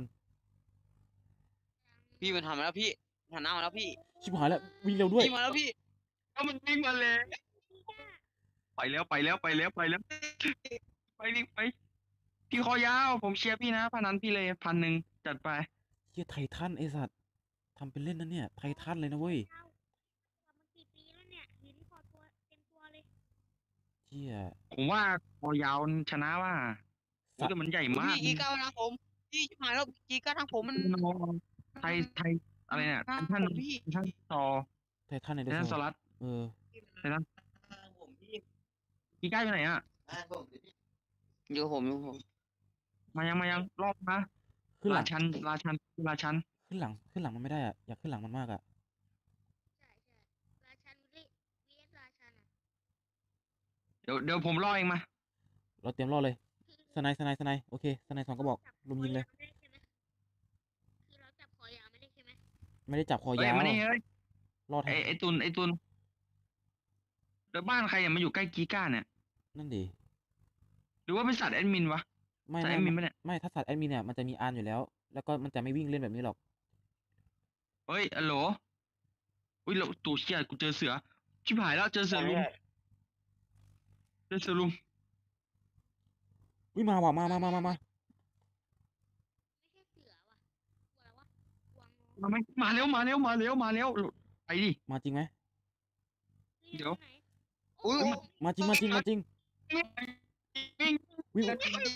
พี่มันทำมาแล้วพี่หันหน้ามาแล้วพี่ชิบหายแล้ววิ่งเร็วด้วยพี่มาแล้วพี่เอามันยิงมาเลยไปแล้วไปดิไปพี่คอยาวผมเชียร์พี่นะพนันพี่เลย1,000จัดไปเฮียไททันไอสัตว์ทำเป็นเล่นนะเนี่ยไททันเลยนะเว้ยกลับมากี่ปีแล้วเนี่ยหินพอตัวเต็มตัวเลยเฮียผมว่าคอยาวชนะว่าแต่มันใหญ่มากพี่กีก้าทางผมพี่หายแล้วกีก้าทางผมมันไทยอะไรเนี่ยทางท่านผมพี่ต่อไททันไอเดท่านโซสลัดเออผมพี่กีก้าอยู่ไหนอ่ะอยู่ผมมายังรอบนะขึ้นหลัราง ชันขึ้นหลังมันไม่ได้อะอยากขึ้นหลังมันมากอะใช่ราชันวิเอสราชันอ่ะเดี๋ยวผมรอเองมาเราเตรียมรอเลยสไนด์โอเคสไนด์2 กระบอกลุมยิงเลยคือเราจับคอยาวไม่ได้ใช่ไหมไม่ได้จับคอเฮ้ยยาวมานี่เฮ้ยรอดให้ไอตุนแล้วบ้านใครมาอยู่ใกล้กีก้าเนี่ยนั่นดิหรือว่าเป็นสัตว์แอดมินวะไม่สัตว์แอดมินปะเนี่ยไม่ถ้าสัตว์แอดมินเนี่ยมันจะมีอานอยู่แล้ว แล้วก็มันจะไม่วิ่งเล่นแบบนี้หรอกเฮ้ยอัลโหลอุ้ยเราตัวเชี่ยกูเจอเสือชิบหายแล้วเจอเสือลุมวิ่งมาว่ะมาไม่ใช่เสือว่ะตัวอะไรวะกวางงอมาเร็วไปดิมาจริงไหมเดี๋ยวไหนอุ้ยมาจริงวิ่งวิ่งวิ่ง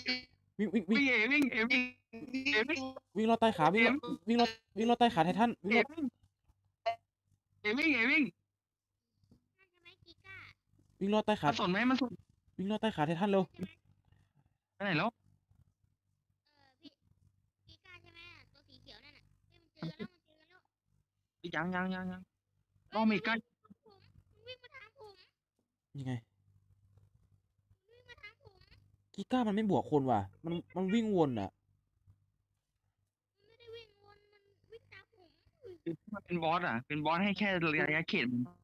วิ่งรอดใต้ขาวิ่งรอดใต้ขาไททันวิ่งรอดวิ่งนั่นใช่ไหมกีก้าวิ่งรอดใต้ขามาสนไหมมาสนวิ่งรอดใต้ขาไททันเร็วใช่ไหมไปไหนแล้วพี่กีก้าใช่ไหมตัวสีเขียวนั่นน่ะมันเจอกันแล้วยังรอเมก้าผมมันวิ่งมาทางผมยังไงมันวิ่งมาทางผมกีก้ามันไม่บวกคนว่ะมันวิ่งวนอ่ะมันไม่ได้วิ่งวนมันวิ่งตามผมเป็นบอสอ่ะเป็นบอสให้แค่ระยะเขต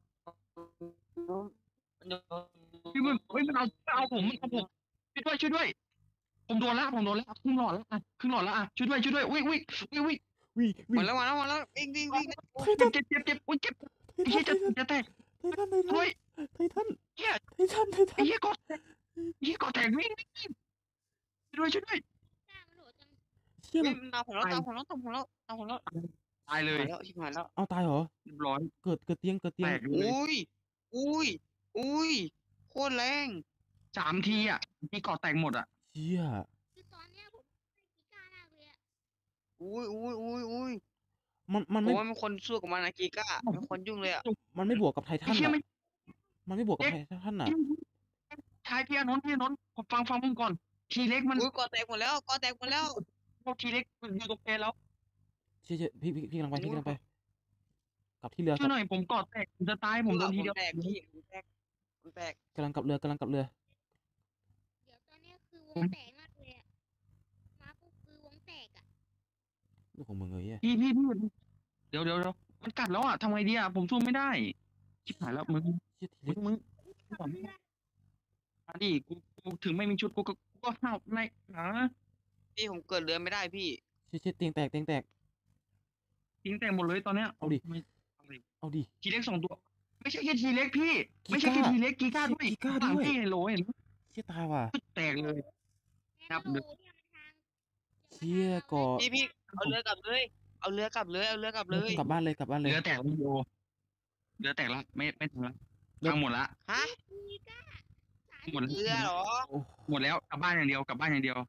พี่มันมันเอาผมช่วยด้วยผมโดนละครึ่งหลอดละช่วยด้วยวิ่งวิ่งมาแล้ววิ่งเจ็บอุ้ยเจ็บไอ้เหี้ยจะแตกไททันเฮ้ยไททันเหี้ยไททันไอ้เหี้ยกอแตกวิ่งช่วยด้วยกล้ามันโหดจังเชี่ยวิ่มันงตามผมแล้วตายเลยชิบหายแล้วเอาตายเหรอเรียบร้อยเกิดเตียงแตกเลยอุ้ยโคตรแรง 3 ทีอ่ะที่กอแตกหมดอ่ะเชี่ยคือตอนเนี้ยผมใส่กีก้ามากเลยอะอุ้ยมันผไม่มว่าเป็นคนสู้กับมันนะกีก้าเป็นคนยุ่งเลยอ่ะมันไม่บวกกับไทไอ้ทันเชี่ยอ่ะไม่มันไม่บวกกับไททันอ่ะชายพี่อานนท์ฟังมึงก่อนทีเล็กมันอุ้ยกอแตกหมดแล้วกอแตกหมดแล้วพวกทีเล็กอยู่ตรงเพลแล้วเชี่ยพี่กำลังไปพี่กำลังไป กลับที่เรือคช่วยรับหน่อยผมกอดแตกผมจะตายผมโดนทีเดียวแตกพี่ผมแตกผมแตกกำลังกลับเรือกำลังกลับเรือเดี๋ยวตอนเนี้ยคือวงแตกมากเลยอะมาปุ๊บคือวงแตกอะลูกของมึงเอ้ยพี่เดี๋ยวมันกัดแล้วอ่ะทำไงดีอ่ะผมสู้ไม่ได้ชิบหายแล้วมึงเชี่ยทีเล็กขับเรือมาดิกูถึงไม่มีชุดกูก็ห้าวในหาพี่ผมเกิดเรือไม่ได้พี่เชี่ยเตียงแตกทิ้งแต่หมดเลยตอนเนี้ยเอาดิไม่เอาดิทีเล็ก2 ตัว ไม่ใช่แค่ทีเล็กพี่กีไม่ใช่แค่ก้าทีเล็กกีก้าด้วยกีก้าหลังด้วยพี่ในโหลเห็นไหมเชี่ยตายว่ะแตกเลย ครับแอนโลเนี่ยมันทางเชี่ยก่อพี่เอาเรือกลับเลยเอาเรือกลับเลยเอาเรือกลับเลยกลับบ้านเลยเรือแตกแล้วโยเรือแตกแล้วไม่ทันละพังหมดละฮะกีก้าสายหมดแล้วเรือเหรอโอ้หมดแล้วกลับบ้านอย่างเดียวพัง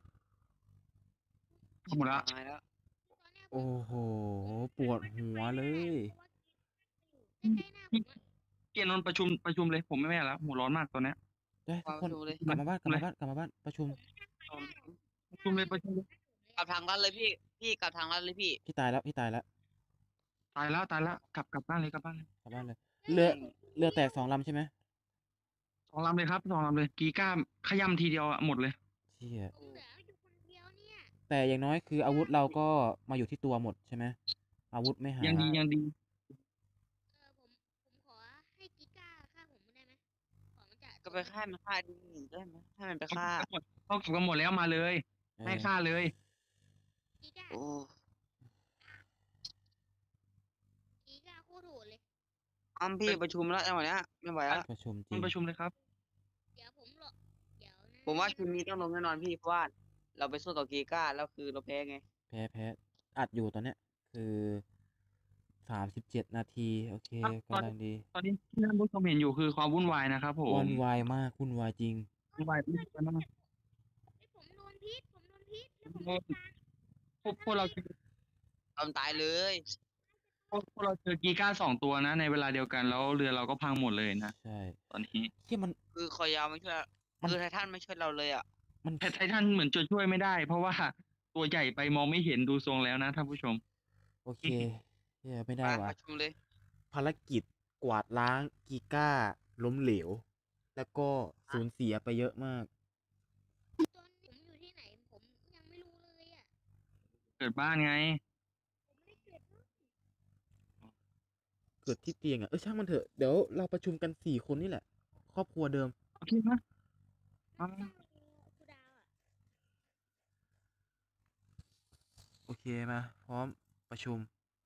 หมดละตายแล้วตอนเนี้ยโอ้โห ปวดหัวเลยใกล้ๆหน้าผมอะเกียรนนท์ประชุมเลยผมไม่แม่แล้วหัวร้อนมากตอนเนี้ยได้ทุกคนดูเลยกลับมาบ้านประชุมประชุมเลยกลับทางลัดเลยพี่กลับทางลัดเลยพี่พี่ตายแล้วตายแล้วกลับบ้านเลยกลับบ้านเลย เรือแตก2 ลำใช่ไหม 2 ลำเลยครับ2 ลำเลยกีก้าขย้ำทีเดียวอะหมดเลยเชี่ยเหลืออยู่คนเดียวเนี่ยแต่อย่างน้อยคืออาวุธเราก็มาอยู่ที่ตัวหมดใช่ไหม อาวุธไม่หายยังดีผมขอให้กีก้าฆ่าผมได้ไหมขอมันจะก็ไปฆ่ามันฆ่าดีได้ไหมให้มันไปฆ่าเขากลับกันหมดแล้วมาเลยเออให้ฆ่าเลยกีก้าโอ้กีก้าโคตรโหดเลยอ้ำพี่ประชุมแล้วจังหวะเนี้ยไม่ไหวแล้วประชุมจริมันงประชุมเลยครับเดี๋ยวผมรอเดี๋ยวนะผมว่าคืนนี้ต้องลงแน่นอนพี่เพราะว่าเราไปสู้กับกีก้าแล้วคือเราแพ้ไงแพ้อัดอยู่ตอนเนี้ย คือ37 นาที โอเคครับกำลังดีตอนนี้ที่ท่านผู้ชมเห็นอยู่คือความวุ่นวายนะครับผมวุ่นวายมากวุ่นวายจริงวุ่นวายมากเฮ้ยผมโดนพิษแล้วผมไม่ตายพวกเราตอนตายเลยพวกเราเจอกีก้า2 ตัวนะ ในเวลาเดียวกันแล้วเรือเราก็พังหมดเลยนะใช่ตอนนี้ที่มันคือคอยาวไม่ช่วยมันคือไททันไม่ช่วยเราเลยอ่ะมันแต่ไททันเหมือนจะช่วยไม่ได้ เพราะว่าตัวใหญ่ไปมองไม่เห็นดูทรงแล้วนะท่านผู้ชมโอเคเหี้ยไม่ได้ไปว่ะประชุมเลยภารกิจกวาดล้างกีก้าล้มเหลว แล้วก็สูญเสียไปเยอะมากตอนผมอยู่ที่ไหนผมยังไม่รู้เลยอ่ะเกิดบ้านไงผมไม่ได้เกิดบ้านเกิดที่เตียงอ่ะ ช่างมันเถอะ เดี๋ยวเราประชุมกัน4 คนนี่แหละ ครอบครัวเดิมโอเคนะน่าจะครูดาวอ่ะโอเคมาพร้อมประชุม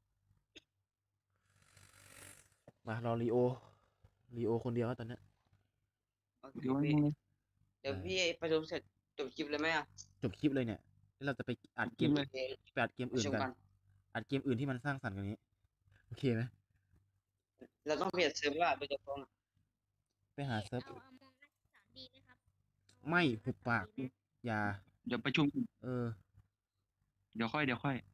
มารอลีโอคนเดียวแล้วตอนเนี้ยโอเคเดี๋ยวพี่เดี๋ยวพี่ประชุมเสร็จจบคลิปเลยไหมอ่ะจบคลิปเลยเนี่ยแล้วเราจะไปอัดเกมโอเคไปอัดเกมปอื่ระนชุมกักัน นอัดเกมอื่นที่มันสร้างสรรค์กว่านี้ โอเคไหมเราต้องเปลี่ยนเซิร์ฟว่าโดยเฉพาะไปหาเซิร์ฟเอาอมองนักศึกษาดีไหมครับไม่หุบปาก อย่าเดี๋ยวประชุมเออเดี๋ยวค่อย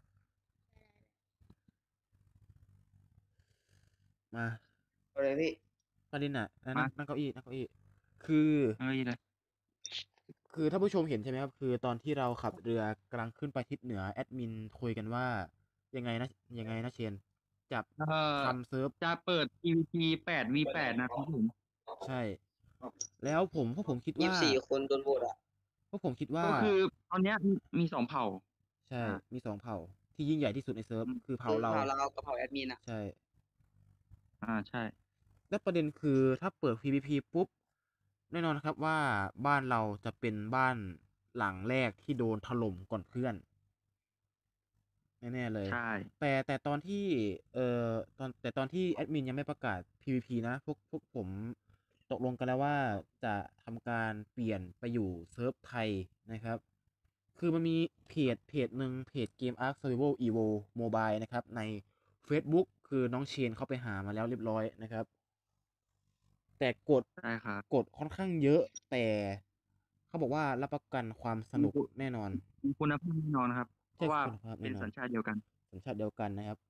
มาเอาเลยพี่ประเด็นน่ะนั่งมานั่งเก้าอี้คือเอ้ยเลยคือถ้าผู้ชมเห็นใช่ไหมครับ คือตอนที่เราขับเรือกำลังขึ้นไปทิศเหนือแอดมินคุยกันว่า ยังไงนะเชน จับทำเซิร์ฟจะเปิด PVP 8v8 นะครับผมใช่ แล้วพวกผมคิดว่า 24 คนโดนโหวตอ่ะพวกผมคิดว่าก็คือตอนเนี้ยมี2 เผ่าใช่อ่ามี2 เผ่า ที่ยิ่งใหญ่ที่สุดในเซิร์ฟ คือเผ่าเราเผ่าเรากับเผ่าแอดมินอ่ะใช่ใช่และประเด็นคือถ้าเปิด PVP ปุ๊บ แน่นอนครับว่าบ้านเราจะเป็นบ้านหลังแรกที่โดนถล่มก่อนเพื่อน แน่ๆเลยใช่แต่ตอนที่ตอนที่แอดมินยังไม่ประกาศ PVP นะ พวกผมตกลงกันแล้วว่าจะทำการเปลี่ยนไปอยู่เซิร์ฟไทยนะครับ คือมันมีเพจหนึ่งเพจเกม Ark Survival Evo Mobile นะครับ ใน Facebook คือน้องเชนเข้าไปหามาแล้วเรียบร้อยนะครับ แต่กฎใช่ครับกฎค่อนข้างเยอะ แต่เขาบอกว่ารับประกันความสนุกแน่นอนมีคุณภาพแน่นอนครับ เพราะว่าคุณภาพเป็แน่นนอสันญชาติเดียวกันสัญชาติเดียวกันนะครับ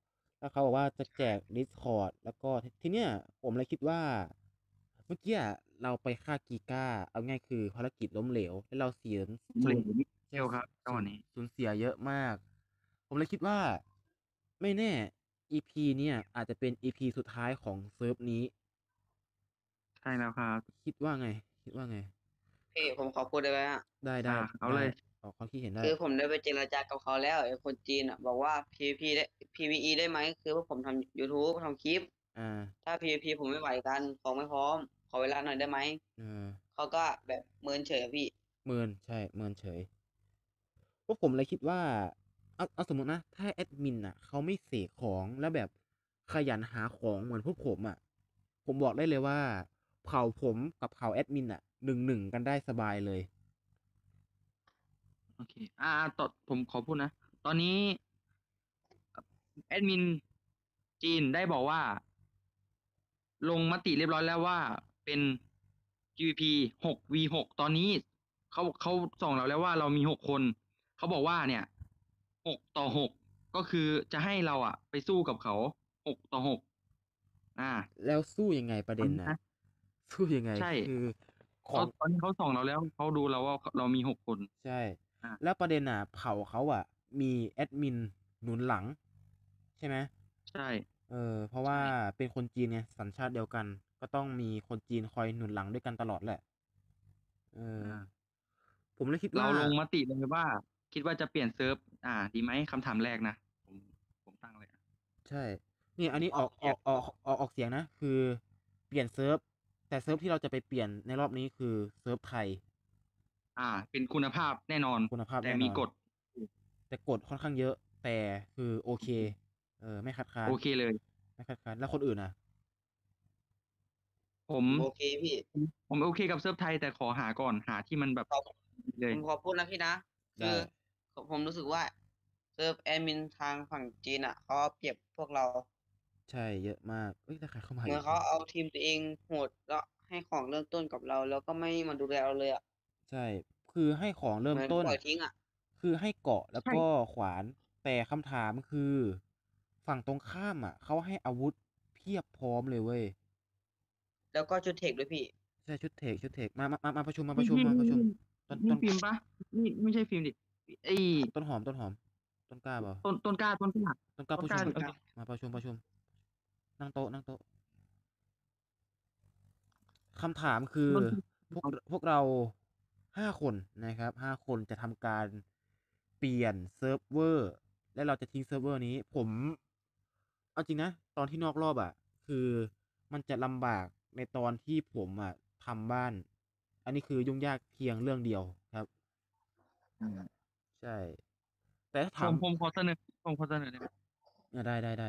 ถ้าเขาบอกว่าจะแจก Discord แล้วก็ทีเนี้ยผมเลยคิดว่า เมื่อกี้เราไปฆ่ากีก้าเอาง่ายคือภารกิจล้มเหลว แล้วเราเสียเหลสูญวนิดใช่เดียวครับจังหวะนี้สูญเสียเยอะมาก ผมเลยคิดว่า ไม่แน่ EP เนี่ยอาจจะเป็น EP สุดท้ายของเซิร์ฟนี้ใช่แล้วครับคิดว่าไง คิดว่าไงพี่ผมขอพูดได้ไหมอ่ะได้ได้เอาเลยออกความคิดเห็นได้คือผมได้ไปเจรจากับเขาแล้วไอ้คนจีนอ่ะบอกว่า PVP ได้ PVE ได้ไหมคือว่าผมทำ YouTube ทำคลิปอ่าถ้า PVP ผมไม่ไหวกันของไม่พร้อม ขอเวลาหน่อยได้ไหม เขาก็แบบเมินเฉยอะพี่เมินใช่เมินเฉยพวกผมเลยคิดว่า เอาสมมตินะ ถ้าแอดมินอ่ะเขาไม่เสกของแล้วแบบขยันหาของเหมือนพวกผมอ่ะ ผมบอกได้เลยว่า เผ่าผมกับเผ่าแอดมินอ่ะ1-1กันได้สบายเลยโอเค ต่อผมขอพูดนะ ตอนนี้แอดมินจีนได้บอกว่า ลงมติเรียบร้อยแล้วว่าเป็น GVP 6v6 ตอนนี้เขาส่งเราแล้วว่าเรามี6 คน เขาบอกว่าเนี่ย6-6 ก็คือจะให้เราอ่ะ ไปสู้กับเขา6-6 แล้วสู้ยังไงประเด็นน่ะ สู้ยังไงใช่คือขเขาองตอนนี้เขาส่งเราแล้วเขาดูเราว่าเรามี6 คนใช่อ่ะแล้วประเด็นน่ะ เผ่าเขาอ่ะ มีแอดมินหนุนหลัง ใช่ไหมใช่เพราะว่าเป็นคนจีนไงสัญชาติเดียวกัน ก็ต้องมีคนจีนคอยหนุนหลังด้วยกันตลอดแหละ ผมเลยคิดเราว่าลงมติเลยว่า คิดว่าจะเปลี่ยนเซิร์ฟดีไหมคำถามแรกนะ ผมตั้งเลยใช่ นี่อันนี้ออกเสียงนะ คือเปลี่ยนเซิร์ฟ แต่เซิร์ฟที่เราจะไปเปลี่ยนในรอบนี้คือเซิร์ฟไทยเป็นคุณภาพแน่นอนคุณภาพแต่แน่นอนมีกฎแต่กฎค่อนข้างเยอะ แต่คือโอเค ไม่คัดค้านโอเคเลยไม่คัดค้านแล้วคนอื่นนะผมโอเคพี่ผมโอเคกับเซิร์ฟไทยแต่ขอหาก่อนหาที่มันแบบครับเลยผมขอพูดนะพี่นะได้คือผมรู้สึกว่าเซิร์ฟแอดมินทางฝั่งจีนอ่ะเขาเอาเปรียบพวกเราใช่เยอะมากเอ้ยถ้าใครเข้ามาเหมือนเขาเอาทีมตัวเองโหดแล้วให้ของเริ่มต้นกับเรา แล้วก็ไม่มาดูแลเราเลยอ่ะใช่ คือให้ของเริ่เหมมือนต้นปล่อยทิ้งอ่ะคือให้เกาะแล้วก็ขวาน แต่คำถามคือ ฝั่งตรงข้ามอ่ะเขาให้อาวุธเพียบพร้อมเลยเว้ยแล้วก็ชุดเทคด้วยพี่ใช่ชุดเทคมาประชุมนี่ต้นนี่ฟิล์มปะนี่ไม่ใช่ฟิล์มดิไอ้ต้นหอมต้นกล้าเปล่าต้นกล้าต้นกล้าประชุมต้นกล้ามาประชุมนั่งโต๊ะคำถามคือ พวกเรา5 คนนะครับ5 คนจะทำการเปลี่ยนเซิร์ฟเวอร์ และเราจะทิ้งเซิร์ฟเวอร์นี้ ผมเอาจริงนะ ตอนที่นอกรอบอ่ะ คือมันจะลำบากในตอนที่ผมอ่ะทำบ้าน อันนี้คือยุ่งยากเพียงเรื่องเดียวครับ ใช่ แต่ถ้าถามผมขอเสนอได้ไหมได้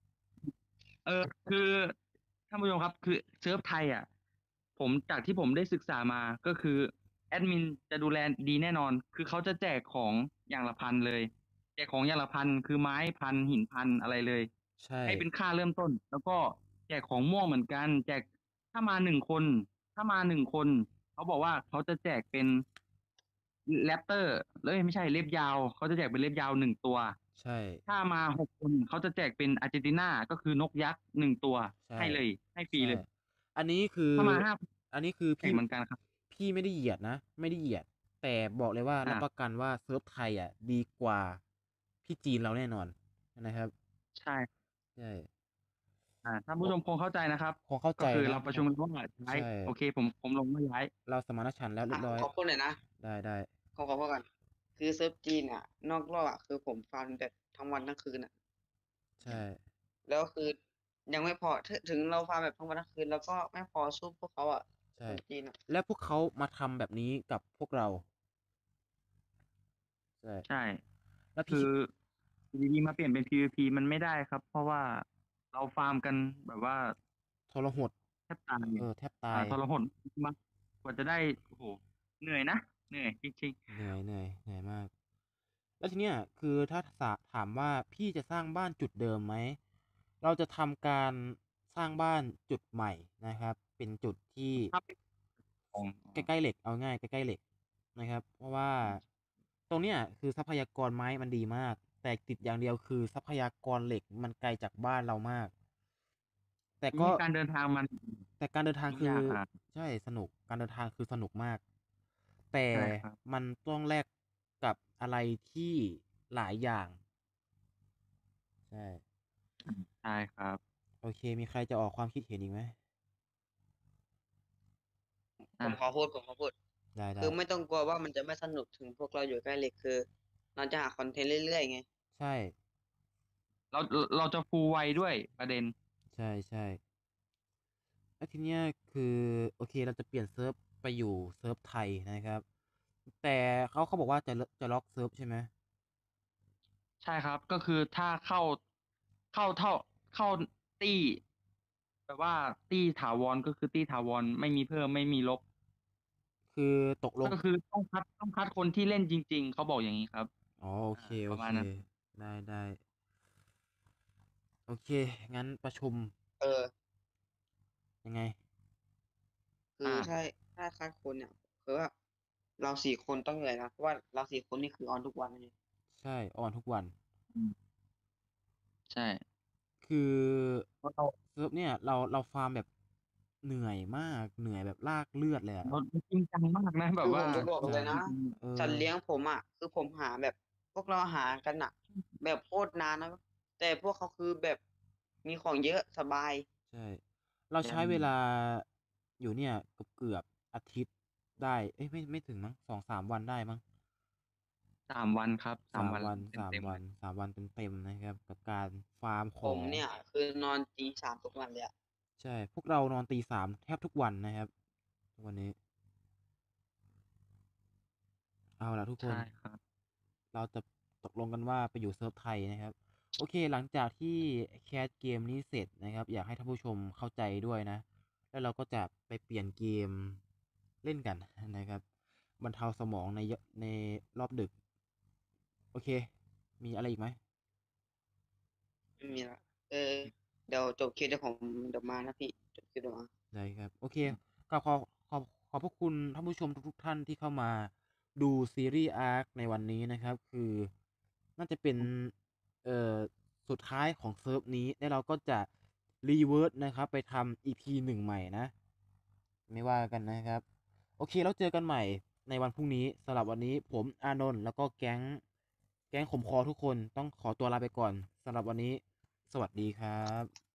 คือท่านผู้ชมครับ คือเซิร์ฟไทยผมจากที่ผมได้ศึกษามาก็คือแอดมินจะดูแลดีแน่นอน คือเขาจะแจกของอย่างละพันเลย แจกของอย่างละพันคือไม้พันหินพันอะไรเลยใช่ให้เป็นค่าเริ่มต้น แล้วก็แจกของม่วงเหมือนกัน แจกถ้ามา1 คน เขาบอกว่าเขาจะแจกเป็นแรปเตอร์เลยไม่ใช่เล็บยาวเขาจะแจกเป็นเล็บยาว1 ตัวใช่ถ้ามา6 คนเขาจะแจกเป็นอาร์เจนตินาก็คือนกยักษ์1 ตัวใช่ให้เลย ให้ฟรีเลยใช่อันนี้คือถ้ามา5 อันนี้คือแจกเหมือนกันครับพี่ไม่ได้เหยียดนะ ไม่ได้เหยียด แต่บอกเลยว่ารับประกันว่าเซิร์ฟไทยดีกว่าพี่จีนเราแน่นอนนะครับใช่ใช่ท่านผู้ชมคงเข้าใจนะครับคงเข้าใจก็คือนะเราประชุมกันว่าย้ายใช่โอเค ผมลงว่าย้ายเราสมานฉันท์แล้วเรียบร้อยขอพูดหน่อยนะได้ขอพูดก่อนคือเซิร์ฟจีนอ่ะ นอกรอบอ่ะคือผมฟาร์มแบบทั้งวันทั้งคืนอ่ะใช่แล้วคือยังไม่พอถึงเราฟาร์มแบบทั้งวันทั้งคืน แล้วก็ไม่พอสู้พวกเขาอ่ะใช่คนจีนอ่ะและพวกเขามาทำแบบนี้กับพวกเรา ใช่ใช่แล้วพี่คืออยู่ดีๆมาเปลี่ยนเป็น PVP มันไม่ได้ครับ เพราะว่าเราฟาร์มกันแบบว่าทรหดแทบตายแทบตายทรหดมากกว่าจะได้โอ้โหเหนื่อยนะเหนื่อยจริงเหนื่อยมาก แล้วทีเนี้ยคือถ้าถามว่าพี่จะสร้างบ้านจุดเดิมไหม เราจะทำการสร้างบ้านจุดใหม่นะครับ เป็นจุดที่ๆครับของใกล้ๆเหล็กเอาง่ายใกล้ๆเหล็กนะครับ เพราะว่าตรงเนี้ยคือทรัพยากรไม้มันดีมากแต่ติดอย่างเดียวคือทรัพยากรเหล็กมันไกลจากบ้านเรามาก แต่ก็นี่การเดินทางมันแต่การเดินทางยุ่งคือยากครับใช่สนุกการเดินทางคือสนุกมาก แต่ใช่ครับมันต้องแลกกับอะไรที่หลายอย่าง ใช่ใช่ครับโอเค มีใครจะออกความคิดเห็นอีกไหมผมขอพูดได้ได้คือไม่ต้องกลัวว่ามันจะไม่สนุกถึงพวกเราอยู่ใกล้เหล็กคือ เราจะหาคอนเทนต์เรื่อยๆไงใช่เราจะฟูลไวด้วยประเด็นใช่ใช่แล้วทีเนี้ยคือโอเคเราจะเปลี่ยนเซิร์ฟไปอยู่เซิร์ฟไทยนะครับ แต่เขาบอกว่าจะล็อกเซิร์ฟใช่ไหมใช่ครับ ก็คือถ้าเข้าตี้แปลว่าตี้ถาวรก็คือตี้ถาวรไม่มีเพิ่มไม่มีลบคือตกลงก็คือต้องคัดคนที่เล่นจริง ๆ เขาบอกอย่างนี้ครับอ๋อโอเคปโอระมาเคณนั้นได้ได้ โอเค งั้นประชุม ยังไงคือถ้าคัดคนเนี่ยคือว่าเรา4 คนต้องเหนื่อยนะเพราะว่าเรา4 คนนี่คือออนทุกวันเลยใช่ ออนทุกวันใช่คือเพราะเราเซิร์ฟเนี่ยเราฟาร์มแบบเหนื่อยมาก เหนื่อยแบบลากเลือดเลยอะจริงจังมากนะ แบบคือว่าผมจะบอกเลยนะเออสัตว์เลี้ยงผมอ่ะคือผมหาแบบพวกเราหากันอ่ะ แบบโคตรนานนะแต่พวกเขาคือแบบมีของเยอะสบายใช่ เราใช้เวลาอยู่เนี่ยเกือบอาทิตย์ได้ เอ้ยไม่ถึงมั้ง2-3 วันได้มั้ง 3 วันครับสามวันวันเต็มๆเลย 3 วันเต็มๆนะครับ กับการฟาร์มขผองมเนี่ยคือนอนตี 3 ทุกวันเลยอะใช่ พวกเรานอนตี 3 แทบทุกวันนะครับทุกวันนี้ เอาล่ะทุกคนใช่ครับเราจะตกลงกันว่าไปอยู่เซิร์ฟไทยนะครับ โอเค หลังจากที่แคสเกมนี้เสร็จนะครับ อยากให้ท่านผู้ชมเข้าใจด้วยนะ แล้วเราก็จะไปเปลี่ยนเกมเล่นกันนะครับ บรรเทาสมองในรอบดึก โอเค มีอะไรอีกไหมไม่มีละเดี๋ยวจบคลิปเดี๋ยวมานะพี่จบคลิปเดี๋ยวมาได้ครับ โอเคก็ขอบพระคุณท่านผู้ชมทุกท่านที่เข้ามาดูซีรีส์อาร์คในวันนี้นะครับ คือน่าจะเป็นสุดท้ายของเซิร์ฟนี้ แล้วเราก็จะรีเวิร์สนะครับ ไปทำ EP 1 ใหม่นะ ไม่ว่ากันนะครับ โอเคแล้วเจอกันใหม่ในวันพรุ่งนี้สำหรับวันนี้ผมอานนท์แล้วก็แก๊งขมคอทุกคนต้องขอตัวลาไปก่อนสำหรับวันนี้ สวัสดีครับ